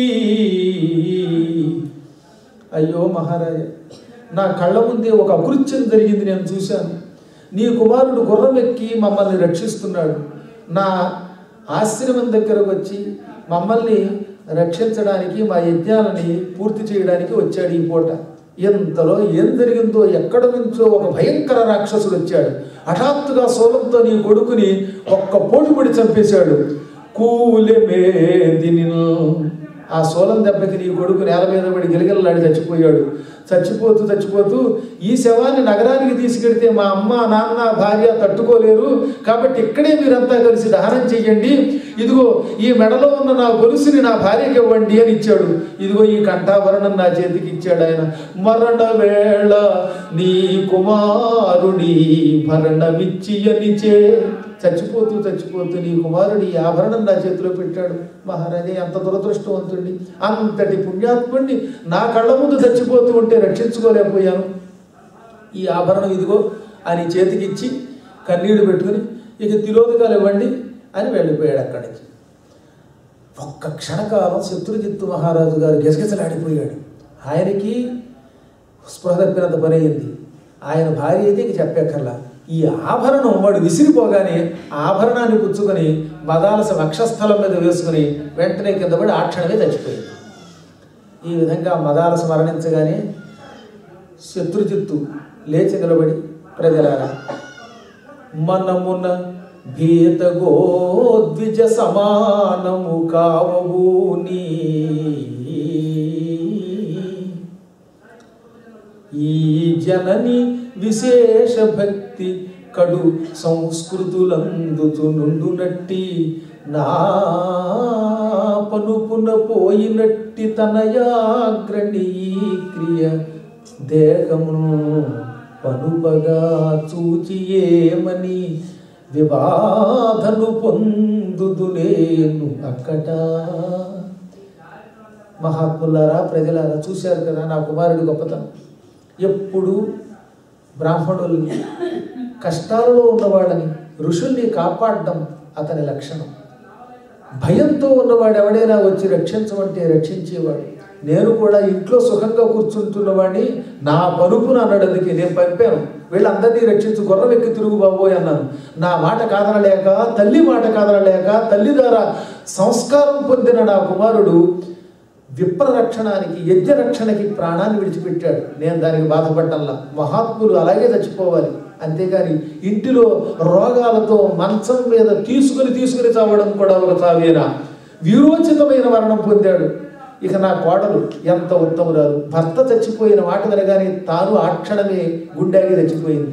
అయ్యో మహారాజా, నా కళ్ళ ముందే ఒక అకృత్యం జరిగింది, నేను చూశాను. నీ కుమారుడు గుర్రం ఎక్కి మమ్మల్ని రక్షిస్తున్నాడు, నా ఆశ్రమం దగ్గరకు వచ్చి మమ్మల్ని రక్షించడానికి మా యజ్ఞాలని పూర్తి చేయడానికి వచ్చాడు ఈ పూట. ఎంతలో ఏం జరిగిందో ఎక్కడ నుంచో ఒక భయంకర రాక్షసుడు వచ్చాడు. హఠాత్తుగా శూలంతో నీ కొడుకుని ఒక్క పోటు పొడి చంపేశాడు. కూలెమేదిని ఆ శూలం దెబ్బకి నీ కొడుకు నేల మీద పడి గిలగిలలాడి చచ్చిపోయాడు. చచ్చిపోతూ చచ్చిపోతూ ఈ శవాన్ని నగరానికి తీసుకెడితే మా అమ్మ నాన్న భార్య తట్టుకోలేరు, కాబట్టి ఇక్కడే మీరంతా కలిసి దహనం చెయ్యండి, ఇదిగో ఈ మెడలో ఉన్న నా గొలుసుని నా భార్యకి ఇవ్వండి అని ఇచ్చాడు. ఇదిగో ఈ కంఠాభరణం నా చేతికి ఇచ్చాడు ఆయన. మరణ వేళ నీ కుమారుడి భరణమిచ్చి అనిచే, చచ్చిపోతూ చచ్చిపోతూ నీ కుమారుడి ఆభరణం నా చేతిలో పెట్టాడు. మహారాజా ఎంత దురదృష్టవంతుడిని, అంతటి పుణ్యాత్ముడిని నా కళ్ళ ముందు చచ్చిపోతూ ఉంటే రక్షించుకోలేకపోయాను. ఈ ఆభరణం ఇదిగో అని చేతికిచ్చి కన్నీళ్లు పెట్టుకుని ఇక తిలోదకాలు ఇవ్వండి అని వెళ్ళిపోయాడు అక్కడి నుంచి. ఒక్క క్షణకాలం శత్రుజిత్తు మహారాజు గారు గెసగెసలాడిపోయాడు. ఆయనకి స్పృహ తప్పినంత పని అయింది. ఆయన భార్య అయితే ఇక చెప్పక్కర్లా. ఈ ఆభరణం వాడు విసిరిపోగానే ఆభరణాన్ని పుచ్చుకొని మదాలస వక్షస్థలం మీద వేసుకుని వెంటనే కింద పడి ఆ క్షణమే చచ్చిపోయింది. ఈ విధంగా మదాలస మరణించగానే శత్రుజిత్తు లేచి నిలబడి, ప్రజలారా, మనమున భీతగోద్విజ సమానము కావూని ఈ జనని విశేష భక్తి కడు సంస్కృతులందుతు నుండునట్టి నా పనుపున పోయినట్టి తనయాగ్రణి క్రియ దేహమును పనుపగా చూచి ఏమని విబాధను పొందుదు నేను అక్కట. మహాత్ములారా, ప్రజలారా, చూశారు కదా నా కుమారుడి గొప్పతనం. ఎప్పుడు బ్రాహ్మణుల్ని, కష్టాలలో ఉన్నవాళ్ళని, ఋషుల్ని కాపాడడం అతని లక్షణం. భయంతో ఉన్నవాడు ఎవడైనా వచ్చి రక్షించమంటే రక్షించేవాడు. నేను కూడా ఇంట్లో సుఖంగా కూర్చుంటున్నవాడిని నా పరుపును అన్నడానికి నేను పంపాను, వీళ్ళందరినీ రక్షించు, గుర్రం ఎక్కి తిరుగు బాబోయ్ అన్నాను. నా మాట కాదనలేక, తల్లి మాట కాదనలేక, తల్లి ద్వారా సంస్కారం పొందిన నా కుమారుడు విప్రరక్షణానికి, యజ్ఞ రక్షణకి ప్రాణాన్ని విడిచిపెట్టాడు. నేను దానికి బాధపడ్డంలా. మహాత్ములు అలాగే చచ్చిపోవాలి, అంతేగాని ఇంటిలో రోగాలతో మంచం మీద తీసుకుని తీసుకుని చావడం కూడా ఒక చావేనా. వీరోచితమైన మరణం పొందాడు. ఇక నా కోడలు ఎంత ఉత్తమురాలు, భర్త చచ్చిపోయిన మాట వినగానే తాను ఆ క్షణమే గుండెకి చచ్చిపోయింది.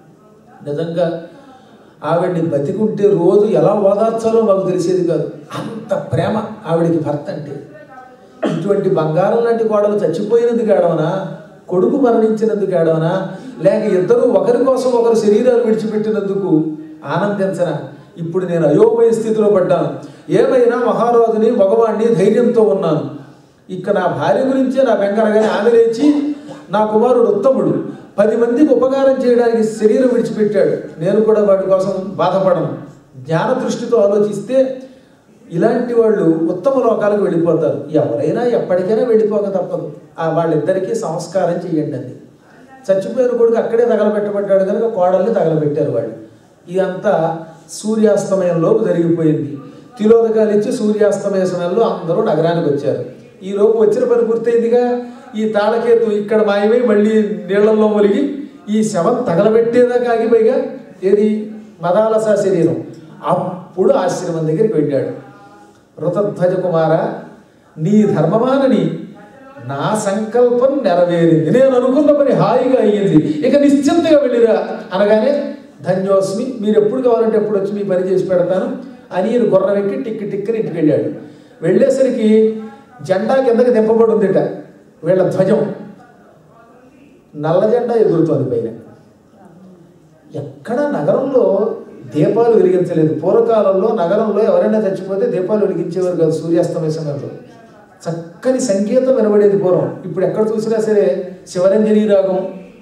నిజంగా ఆవిడ్ని బతికుంటే రోజు ఎలా ఓదార్చాలో మాకు తెలిసేది కాదు. అంత ప్రేమ ఆవిడికి భర్త అంటే. ఇటువంటి బంగారం లాంటి కోడలు చచ్చిపోయినందుకు ఏడవనా, కొడుకు మరణించినందుకు ఏడవనా, లేక ఇద్దరు ఒకరి కోసం ఒకరు శరీరాలు విడిచిపెట్టినందుకు ఆనందించనా? ఇప్పుడు నేను అయోమయ స్థితిలో పడ్డాను. ఏమైనా మహారాజుని, మగవాణ్ణి, ధైర్యంతో ఉన్నాను. ఇక నా భార్య గురించే నా బెంగరగానే ఆమె లేచి నా కుమారుడు ఉత్తముడు, పది మందికి ఉపకారం చేయడానికి శరీరం విడిచిపెట్టాడు, నేను కూడా వాడి కోసం బాధపడను. జ్ఞాన దృష్టితో ఆలోచిస్తే ఇలాంటి వాళ్ళు ఉత్తమ లోకాలకు వెళ్ళిపోతారు. ఎవరైనా ఎప్పటికైనా వెళ్ళిపోక తప్పదు. ఆ వాళ్ళిద్దరికీ సంస్కారం చేయండి అంది. చచ్చిపోయిన కొడుకు అక్కడే తగలబెట్టబడ్డాడు కనుక కోడల్ని తగలబెట్టారు వాళ్ళు. ఇదంతా సూర్యాస్తమయంలోపు జరిగిపోయింది. తిలోదకాలు ఇచ్చి సూర్యాస్తమయ సమయంలో అందరూ నగరానికి వచ్చారు. ఈ లోపు వచ్చిన పని పూర్తయిందిగా. ఈ తాళకేతు ఇక్కడ మాయమై మళ్ళీ నీళ్లలో మొలిగి ఈ శవం తగలబెట్టేదాకా ఆగిపోయిగా ఏది మదాలస శరీరం. అప్పుడు ఆశ్రమం దగ్గరికి వెళ్ళాడు. ఋతధ్వజ కుమార, నీ ధర్మమానని నా సంకల్పం నెరవేరింది, నేను అనుకున్న పని హాయిగా అయ్యింది, ఇక నిశ్చింతగా వెళ్ళిరా అనగానే, ధన్యోస్మి, మీరు ఎప్పుడు కావాలంటే ఎప్పుడు వచ్చి మీ పని చేసి పెడతాను అని ఈయన గుర్రం ఎక్కి టిక్కి టిక్కని ఇంటికి వెళ్ళాడు. వెళ్ళేసరికి జెండా కిందకి దింపబడి ఉందిట. వీళ్ళ ధ్వజం నల్ల జెండా ఎగురుతోంది పైన. ఎక్కడ నగరంలో దీపాలు వెలిగించలేదు. పూర్వకాలంలో నగరంలో ఎవరైనా చచ్చిపోతే దీపాలు వెలిగించేవారు కాదు సూర్యాస్తమయ సమయంలో. చక్కని సంగీతం వినబడేది పూర్వం. ఇప్పుడు ఎక్కడ చూసినా సరే శివరంజని రాగం,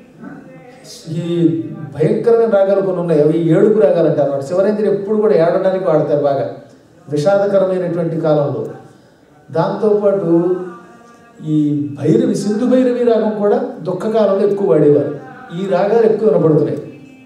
ఈ భయంకరమైన రాగాలు కొన్ని ఉన్నాయి, అవి ఏడుపు రాగాలు అంటారు అన్నమాట. శివరంజని ఎప్పుడు కూడా ఏడడానికి వాడతారు బాగా, విషాదకరమైనటువంటి కాలంలో. దాంతోపాటు ఈ భైరవి, సింధు భైరవి రాగం కూడా దుఃఖకాలంలో ఎక్కువ వాడేవారు. ఈ రాగాలు ఎక్కువ వినపడుతున్నాయి.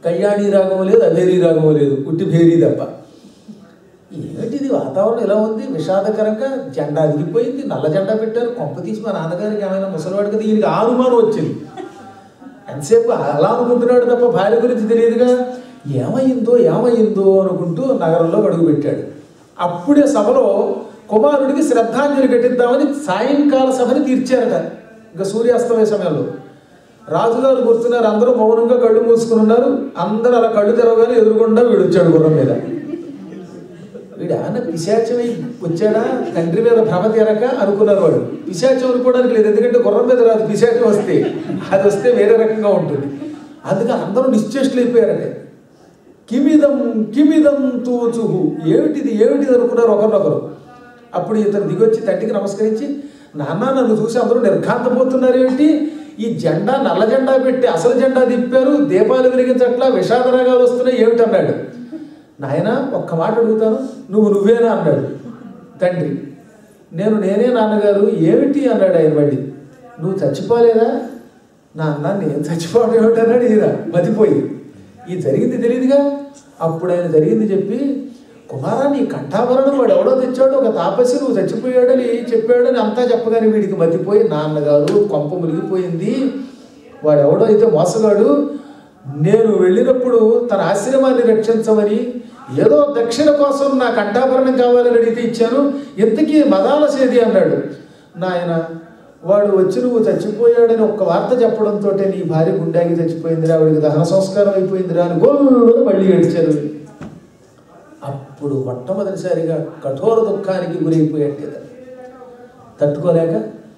కళ్యాణి రాగము లేదు, అభేరీ రాగము లేదు, ఉట్టి భేరీ తప్ప. ఏమిటిది వాతావరణం ఎలా ఉంది, విషాదకరంగా. జెండా దిగిపోయింది, నల్ల జెండా పెట్టారు. కొంప తీసి మా నాన్నగారికి ఏమైనా ముసలివాడు కదా, ఈయనకి అనుమానం వచ్చింది. ఎంతసేపు అలా అనుకుంటున్నాడు తప్ప భార్య గురించి తెలియదుగా. ఏమైందో ఏమైందో అనుకుంటూ నగరంలో అడుగు పెట్టాడు. అప్పుడే సభలో కుమారుడికి శ్రద్ధాంజలి ఘటిద్దామని సాయంకాల సభని తీర్చారట. ఇంకా సూర్యాస్తమయ సమయంలో రాజుగారు గుర్తున్నారు. అందరూ మౌనంగా కళ్ళు మూసుకుని ఉన్నారు. అందరూ అలా కళ్ళు తెరవగానే ఎదురుగుండా వీడు వచ్చాడు గుర్రం మీద. వీడు ఆయన పిశాచమై వచ్చాడా, తండ్రి మీద భ్రమ తీరక అనుకున్నారు. వాడు పిశాచం అనుకోవడానికి లేదు, ఎందుకంటే గుర్రం మీద రాదు. పిశాచం వస్తే అది వస్తే వేరే రకంగా ఉంటుంది. అందుకని అందరూ నిశ్చేష్టులు అయిపోయారంటే. కిమిదం కిమిదం తూచుహు, ఏమిటిది ఏమిటిది అనుకున్నారు ఒకరినొకరు. అప్పుడు ఇతను దిగొచ్చి తండ్రికి నమస్కరించి, నాన్న నన్ను చూసి అందరూ నిర్ఘాంతపోతున్నారు ఏమిటి, ఈ జెండా నల్ల జెండా పెట్టి అసలు జెండా తిప్పారు, దీపాలు వెలిగించట్లా, విషాద రాగాలు వస్తున్నాయి ఏమిటి అన్నాడు. నాయన ఒక్క మాట అడుగుతాను, నువ్వు నువ్వేనా అన్నాడు తండ్రి. నేను నేనే నాన్నగారు. ఏమిటి అన్నాడు ఆయన. మళ్ళీ నువ్వు చచ్చిపోలేదా? నాన్న నేను చచ్చిపోవడం ఏమిటన్నాడు ఈయన మతిపోయి. ఈ జరిగింది తెలియదుగా. అప్పుడు ఆయన జరిగింది చెప్పి, కుమారా నీ కంఠాభరణం వాడు ఎవడో తెచ్చాడు, ఒక తాపసి నువ్వు చచ్చిపోయాడని చెప్పాడని అంతా చెప్పగానే వీడికి మతిపోయి, నాన్నగారు కొంప మునిగిపోయింది, వాడు ఎవడో అయితే మోసగాడు, నేను వెళ్ళినప్పుడు తన ఆశ్రమాన్ని రక్షించమని ఏదో దక్షిణ కోసం నా కంఠాభరణం కావాలని అడిగితే ఇచ్చాను, ఇంతకీ మదాలసేది అన్నాడు. నాయన వాడు వచ్చి నువ్వు చచ్చిపోయాడని ఒక్క వార్త చెప్పడంతో నీ భార్య గుండాకి చచ్చిపోయిందిరా, వాడికి దహన సంస్కారం అయిపోయిందిరా అని గోళ్ళు మళ్ళీ ఏడ్చారు. అప్పుడు మొట్టమొదటిసారిగా కఠోర దుఃఖానికి గురైపోయాడు. తట్టుకోలేక,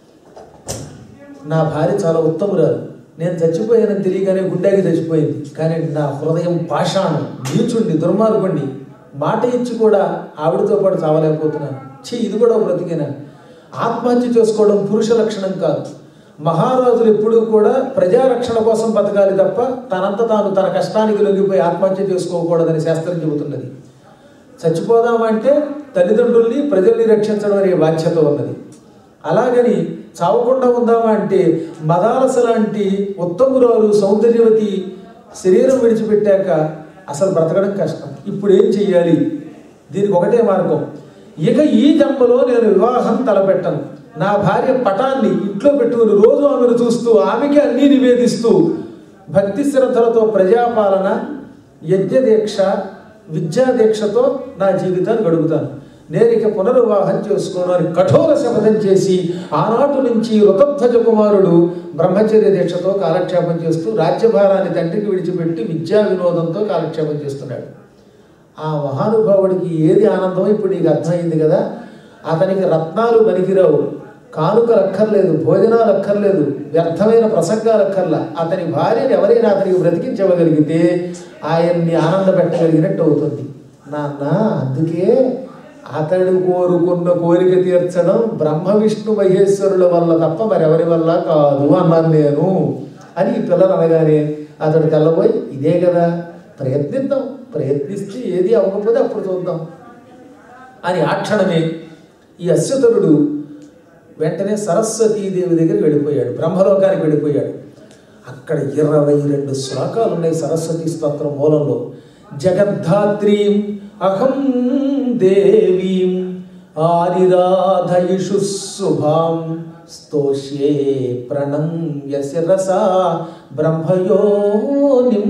నా భార్య చాలా ఉత్తమురాలు, నేను చచ్చిపోయానని తెలియగానే గుండెకి చచ్చిపోయింది, కానీ నా హృదయం పాషాణం, నీచుండి దుర్మార్గుండి, మాట ఇచ్చి కూడా ఆవిడతో పాటు చావలేకపోతున్నాను. ఛీ, ఇది కూడా బ్రతికేనా? ఆత్మహత్య చేసుకోవడం పురుష లక్షణం కాదు. మహారాజులు ఎప్పుడూ కూడా ప్రజారక్షణ కోసం బతకాలి తప్ప తనంత తాను తన కష్టానికి లొంగిపోయి ఆత్మహత్య చేసుకోకూడదని శాస్త్రం చెబుతున్నది. చచ్చిపోదామంటే తల్లిదండ్రుల్ని ప్రజల్ని రక్షించడం అనే బాధ్యత ఉన్నది. అలాగని చావకుండా ఉందామా అంటే మదాలస లాంటి ఉత్తమురాలు సౌందర్యవతి శరీరం విడిచిపెట్టాక అసలు బ్రతకడం కష్టం. ఇప్పుడు ఏం చెయ్యాలి? దీనికి ఒకటే మార్గం. ఇక ఈ జన్మలో నేను వివాహం తలపెట్టను. నా భార్య పటాన్ని ఇంట్లో పెట్టుకుని రోజు ఆమెను చూస్తూ ఆమెకి అన్నీ నివేదిస్తూ భక్తి శ్రద్ధలతో ప్రజాపాలన, యజ్ఞదీక్ష, విద్యాదీక్షతో నా జీవితాన్ని గడుపుతాను. నేను ఇక పునర్వివాహం చేసుకోను అని కఠోర శపథం చేసి ఆనాటి నుంచి ఋతధ్వజ కుమారుడు బ్రహ్మచర్య దీక్షతో కాలక్షేపం చేస్తూ రాజ్యభారాన్ని తండ్రికి విడిచిపెట్టి విద్యా వినోదంతో కాలక్షేపం చేస్తున్నాడు. ఆ మహానుభావుడికి ఏది ఆనందమో ఇప్పుడు నీకు అర్థమైంది కదా. అతనికి రత్నాలు పనికిరావు, కానుకలు అక్కర్లేదు, భోజనాలు అక్కర్లేదు, వ్యర్థమైన ప్రసంగాలు అక్కర్లా. అతని భార్యని ఎవరైనా అతనికి బ్రతికించవగలిగితే ఆయన్ని ఆనంద పెట్టగలిగినట్టు అవుతుంది. నాన్న అందుకే అతడు కోరుకున్న కోరిక తీర్చడం బ్రహ్మ విష్ణు మహేశ్వరుల వల్ల తప్ప మరెవరి వల్ల కాదు అన్నాను నేను అని ఈ పిల్లలు అనగానే అతడు తెల్లబోయి, ఇదే కదా ప్రయత్నిద్దాం, ప్రయత్నిస్తే ఏది అవ్వకపోతే అప్పుడు చూద్దాం అని ఆ క్షణమే ఈ అశ్వతరుడు వెంటనే సరస్వతీదేవి దగ్గరికి వెళ్ళిపోయాడు, బ్రహ్మలోకానికి వెళ్ళిపోయాడు. అక్కడ ఇరవై రెండు శ్లోకాలు ఉన్నాయి సరస్వతి స్తోత్రం మూలంలో. జగద్ధాత్రీం అహం దేవీం ఆదిరాధయిషు శుభాం స్తోష్యే ప్రణమ్య శిరసా బ్రహ్మయోనిం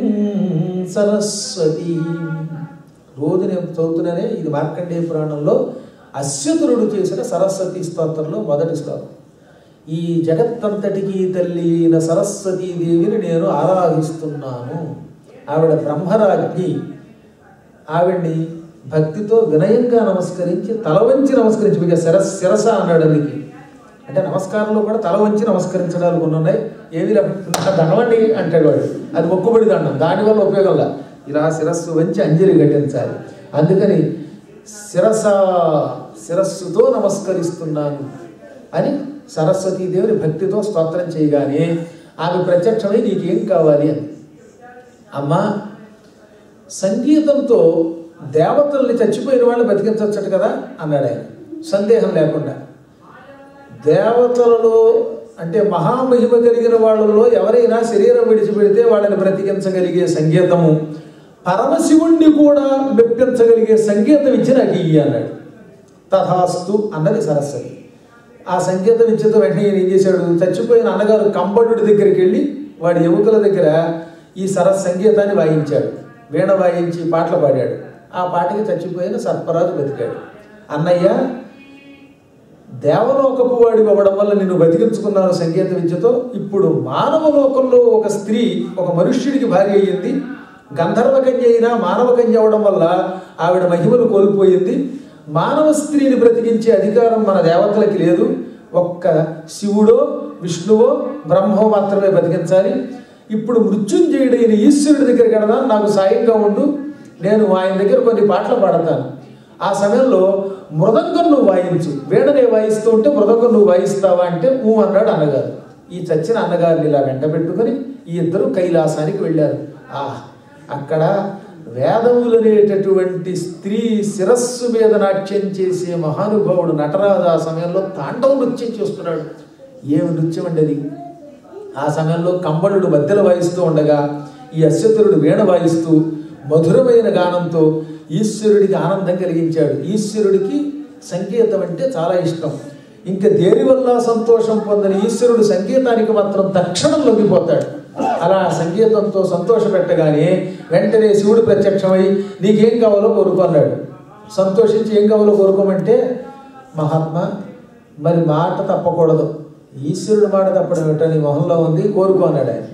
సరస్వతి. రోజు నేను చదువుతున్నానే, ఇది మార్కండేయ పురాణంలో అశ్వతురుడు చేసిన సరస్వతి స్తోత్రంలో మొదటి శ్లోకం. ఈ జగత్తంతటికి తల్లి అయిన సరస్వతీదేవిని నేను ఆరాధిస్తున్నాను. ఆవిడ బ్రహ్మరాజ్ఞి. ఆవిడ్ని భక్తితో వినయంగా నమస్కరించి తల వంచి నమస్కరించి, ఇక శిరస్ శిరస అన్నాడు. అందుకే అంటే నమస్కారంలో కూడా తల వంచి నమస్కరించడాలు కొన్ని ఉన్నాయి. ఏవి దండవండి అంటాడు వాడు, అది మొక్కుబడి దండం, దానివల్ల ఉపయోగంలా. ఇలా శిరస్సు వంచి అంజలి ఘటించాలి. అందుకని శిరస శిరస్సుతో నమస్కరిస్తున్నాను అని సరస్వతీదేవిని భక్తితో స్తోత్రం చేయగానే ఆమె ప్రత్యక్షమై నీకేం కావాలి అని. అమ్మా, సంగీతంతో దేవతల్ని చచ్చిపోయిన వాళ్ళు బతికించవచ్చట కదా అన్నాడు ఆయన సందేహం లేకుండా. దేవతలలో అంటే మహామహిమ కలిగిన వాళ్ళలో ఎవరైనా శరీరం విడిచిపెడితే వాళ్ళని బ్రతికించగలిగే సంగీతము, పరమశివుణ్ణి కూడా మెప్పించగలిగే సంగీతం ఇచ్చి నాకు ఇయ్యి అన్నాడు. తథాస్తు అన్నది సరస్వతి. ఆ సంగీతం ఇచ్చేతో వెంటనే ఈయన ఏం చేశాడు, చచ్చిపోయిన అన్నగారు కంబడుడి దగ్గరికి వెళ్ళి వాడి ఎముకల దగ్గర ఈ సరస్ సంగీతాన్ని వాయించాడు. వీణ వాయించి పాటలు పాడాడు. ఆ పాటకి చచ్చిపోయిన సర్పరాజు బతికాడు. అన్నయ్య, దేవలోకపు వాడి అవ్వడం వల్ల నిన్ను బతికించుకున్నాను సంగీత విద్యతో. ఇప్పుడు మానవ లోకంలో ఒక స్త్రీ ఒక మనుష్యుడికి భార్య అయ్యింది. గంధర్వ కన్య అయినా మానవ కన్య అవ్వడం వల్ల ఆవిడ మహిమను కోల్పోయింది. మానవ స్త్రీని బ్రతికించే అధికారం మన దేవతలకి లేదు. ఒక్క శివుడో విష్ణువో బ్రహ్మో మాత్రమే బతికించాలి. ఇప్పుడు మృత్యుంజయుడైన ఈశ్వరుడి దగ్గరికి వెళదా, నాకు సాయంగా ఉండు. నేను ఆయన దగ్గర కొన్ని పాటలు పాడతాను. ఆ సమయంలో మృదంగం నువ్వు వాయించు. వీణనే వాయిస్తూ ఉంటే మృదంగం నువ్వు వాయిస్తావా అంటే ఊ అన్నాడు అన్నగారు. ఈ చచ్చిన అన్నగారిని ఇలా వెంట పెట్టుకుని ఈ ఇద్దరు కైలాసానికి వెళ్ళారు. ఆ అక్కడ వేదములనేటటువంటి స్త్రీ శిరస్సు మీద నాట్యం చేసే మహానుభావుడు నటరాజు ఆ సమయంలో తాండవ నృత్యం చేస్తున్నాడు. ఏమి నృత్యం అండి అది! ఆ సమయంలో కంబళుడు మధ్యలో వాయిస్తూ ఉండగా ఈ అశ్వతురుడు వీణ వాయిస్తూ మధురమైన గానంతో ఈశ్వరుడికి ఆనందం కలిగించాడు. ఈశ్వరుడికి సంగీతం అంటే చాలా ఇష్టం. ఇంకా దేని వల్ల సంతోషం పొందని ఈశ్వరుడు సంగీతానికి మాత్రం తక్షణం లొంగిపోతాడు. అలా సంగీతంతో సంతోష పెట్టగానే వెంటనే శివుడు ప్రత్యక్షమై నీకేం కావాలో కోరుకున్నాడు. సంతోషించి ఏం కావాలో కోరుకోమంటే, మహాత్మా మరి మాట తప్పకూడదు, ఈశ్వరుడు మాట తప్పడం ఏమిటో నీ మొహంలో ఉంది, కోరుకో అన్నాడు ఆయన.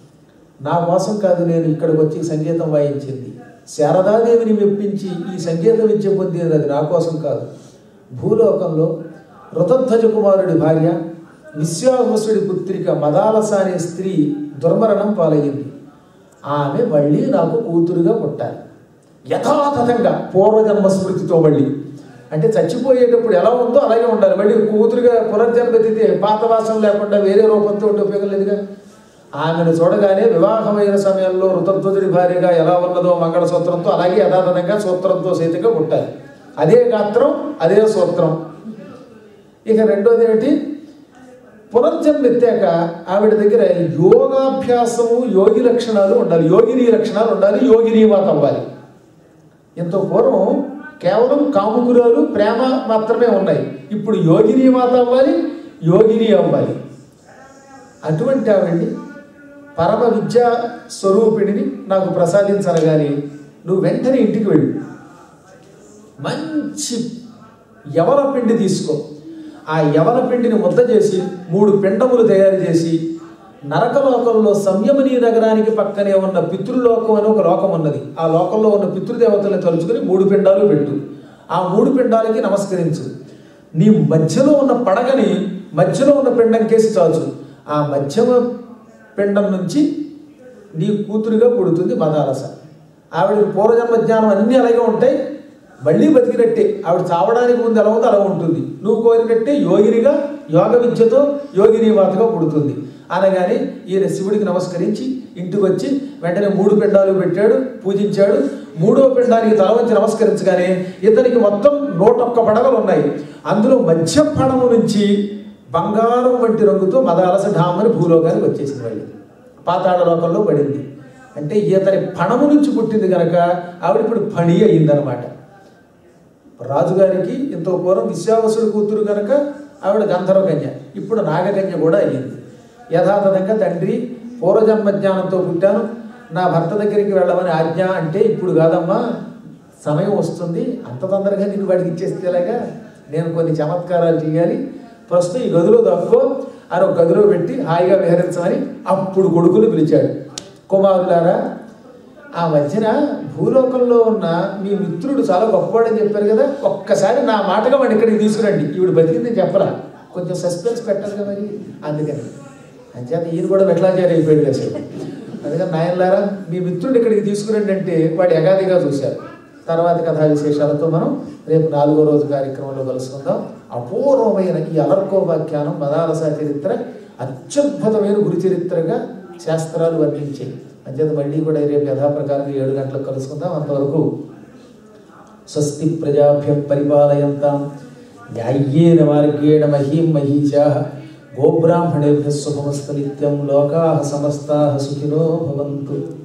నా కోసం కాదు నేను ఇక్కడికి వచ్చి సంగీతం వాయించింది, శారదాదేవిని మెప్పించి ఈ సంగీత విద్య పొందినది అది నా కోసం కాదు. భూలోకంలో ఋతధ్వజ కుమారుడి భార్య విశ్వావసుడి పుత్రిక మదాలస అనే స్త్రీ దుర్మరణం పాలయ్యింది. ఆమె మళ్ళీ నాకు కూతురుగా పుట్టాలి, యథాతథంగా పూర్వజన్మ స్మృతితో. మళ్ళీ అంటే చచ్చిపోయేటప్పుడు ఎలా ఉందో అలాగే ఉండాలి. మళ్ళీ కూతురుగా పునర్జన్మెత్తితే పాత వాసన లేకుండా వేరే రూపంతో ఉంటే ఉపయోగం లేదుగా. ఆమెను చూడగానే వివాహమైన సమయంలో ఋతధ్వజుడి భార్యగా ఎలా ఉన్నదో మంగళసూత్రంతో అలాగే యథాతథంగా సూత్రంతో సైతంగా పుట్టాలి. అదే గాత్రం, అదే సూత్రం. ఇక రెండోది ఏమిటి, పునర్జన్మెత్తాక ఆవిడ దగ్గర యోగాభ్యాసము యోగి లక్షణాలు ఉండాలి, యోగిని లక్షణాలు ఉండాలి, యోగిని మాత అవ్వాలి. ఎంతో పూర్వం కేవలం కాముకురాలు ప్రేమ మాత్రమే ఉన్నాయి, ఇప్పుడు యోగిని మాత అవ్వాలి, యోగిని అవ్వాలి. అటువంటి ఆవిడ్ని పరమ విద్యా స్వరూపిణిని నాకు ప్రసాదించనగాని నువ్వు వెంటనే ఇంటికి వెళ్ళు, మంచి యవన పిండి తీసుకో, ఆ యవన పిండిని ముద్ద చేసి మూడు పిండములు తయారు చేసి నరకలోకంలో సంయమనీ నగరానికి పక్కనే ఉన్న పితృలోకం అని ఒక లోకం ఉన్నది, ఆ లోకంలో ఉన్న పితృదేవతలను తలుచుకుని మూడు పిండాలు పెట్టు. ఆ మూడు పిండాలకి నమస్కరించు. నీ మధ్యలో ఉన్న పడగని మధ్యలో ఉన్న పిండం కేసి చాచు. ఆ మధ్యమ పిండం నుంచి నీ కూతురుగా పుడుతుంది మదాలస. ఆవిడకి పూర్వజన్మ జ్ఞానం అన్నీ అలాగే ఉంటాయి, మళ్ళీ బతికినట్టే. ఆవిడ చావడానికి ముందు ఎలా ఉందో అలా ఉంటుంది. నువ్వు కోరినట్టే యోగినిగా యోగ విద్యతో యోగిని మాతగా పుడుతుంది అనగానే ఈయన శివుడికి నమస్కరించి ఇంటికి వచ్చి వెంటనే మూడు పిండాలు పెట్టాడు, పూజించాడు. మూడో పిండానికి తల వంచి నమస్కరించగానే ఇతనికి మొత్తం నూటొక్క పడగలు ఉన్నాయి. అందులో మధ్య పడము నుంచి బంగారం వంటి రంగుతో మదాలస ఢామని భూలోకానికి వచ్చేసింది. మళ్ళీ పాతాళ లోకంలో పడింది. అంటే ఇతని పణము నుంచి పుట్టింది కనుక ఆవిడ ఇప్పుడు పణి అయిందనమాట. రాజుగారికి ఎంతో పూర్వం విశ్వావసుడి కూతురు కనుక ఆవిడ గంధర్వ కన్య, ఇప్పుడు నాగకన్య కూడా అయ్యింది. యథాతథంగా తండ్రి పూర్వజన్మ జ్ఞానంతో పుట్టాను, నా భర్త దగ్గరికి వెళ్ళమని ఆజ్ఞ అంటే ఇప్పుడు కాదమ్మా, సమయం వస్తుంది, అంత తొందరగా నేను వాడికి ఇచ్చేస్తేలాగా నేను కొన్ని చమత్కారాలు చేయాలి, ప్రస్తుతం ఈ గదిలో దక్కో అని ఒక గదిలో పెట్టి హాయిగా విహరించమని అప్పుడు కొడుకులు పిలిచాడు. కుమారులారా, ఆ మధ్యన భూలోకంలో ఉన్న మీ మిత్రుడు చాలా గొప్పవాడని చెప్పారు కదా, ఒక్కసారి నా మాటగా వాడిని ఇక్కడికి తీసుకురండి. ఈవిడ బతికిందని చెప్పరా, కొంచెం సస్పెన్స్ పెట్టాలి కదా మరి, అందుకని అంచేత ఈయన కూడా వెట్లాచారి అయిపోయాడు కదా. అందుకని నాయనలారా మీ మిత్రుడు ఇక్కడికి తీసుకురండి అంటే వాడు ఎగాదిగా చూశారు. తర్వాత కథా విశేషాలతో మనం రేపు నాలుగో రోజు కార్యక్రమంలో కలుసుకుందాం. అపూర్వమైన ఈ అలర్కోపాఖ్యానం మదాలస చరిత్ర అత్యద్భుతమైన గురు చరిత్రగా శాస్త్రాలు వర్ణించాయి. అంచేత మళ్ళీ కూడా రేపు యథాప్రకారం ఏడు గంటలకు కలుసుకుందాం. అంతవరకు స్వస్తి ప్రజాభ్య పరిపాలయంతాం న్యాయ్యేన మార్గేణ మహీం మహీషాః గోబ్రాహ్మణేభ్యः శుభమస్తు నిత్యం. లోకాః సమస్తాః సుఖినో భవంతు.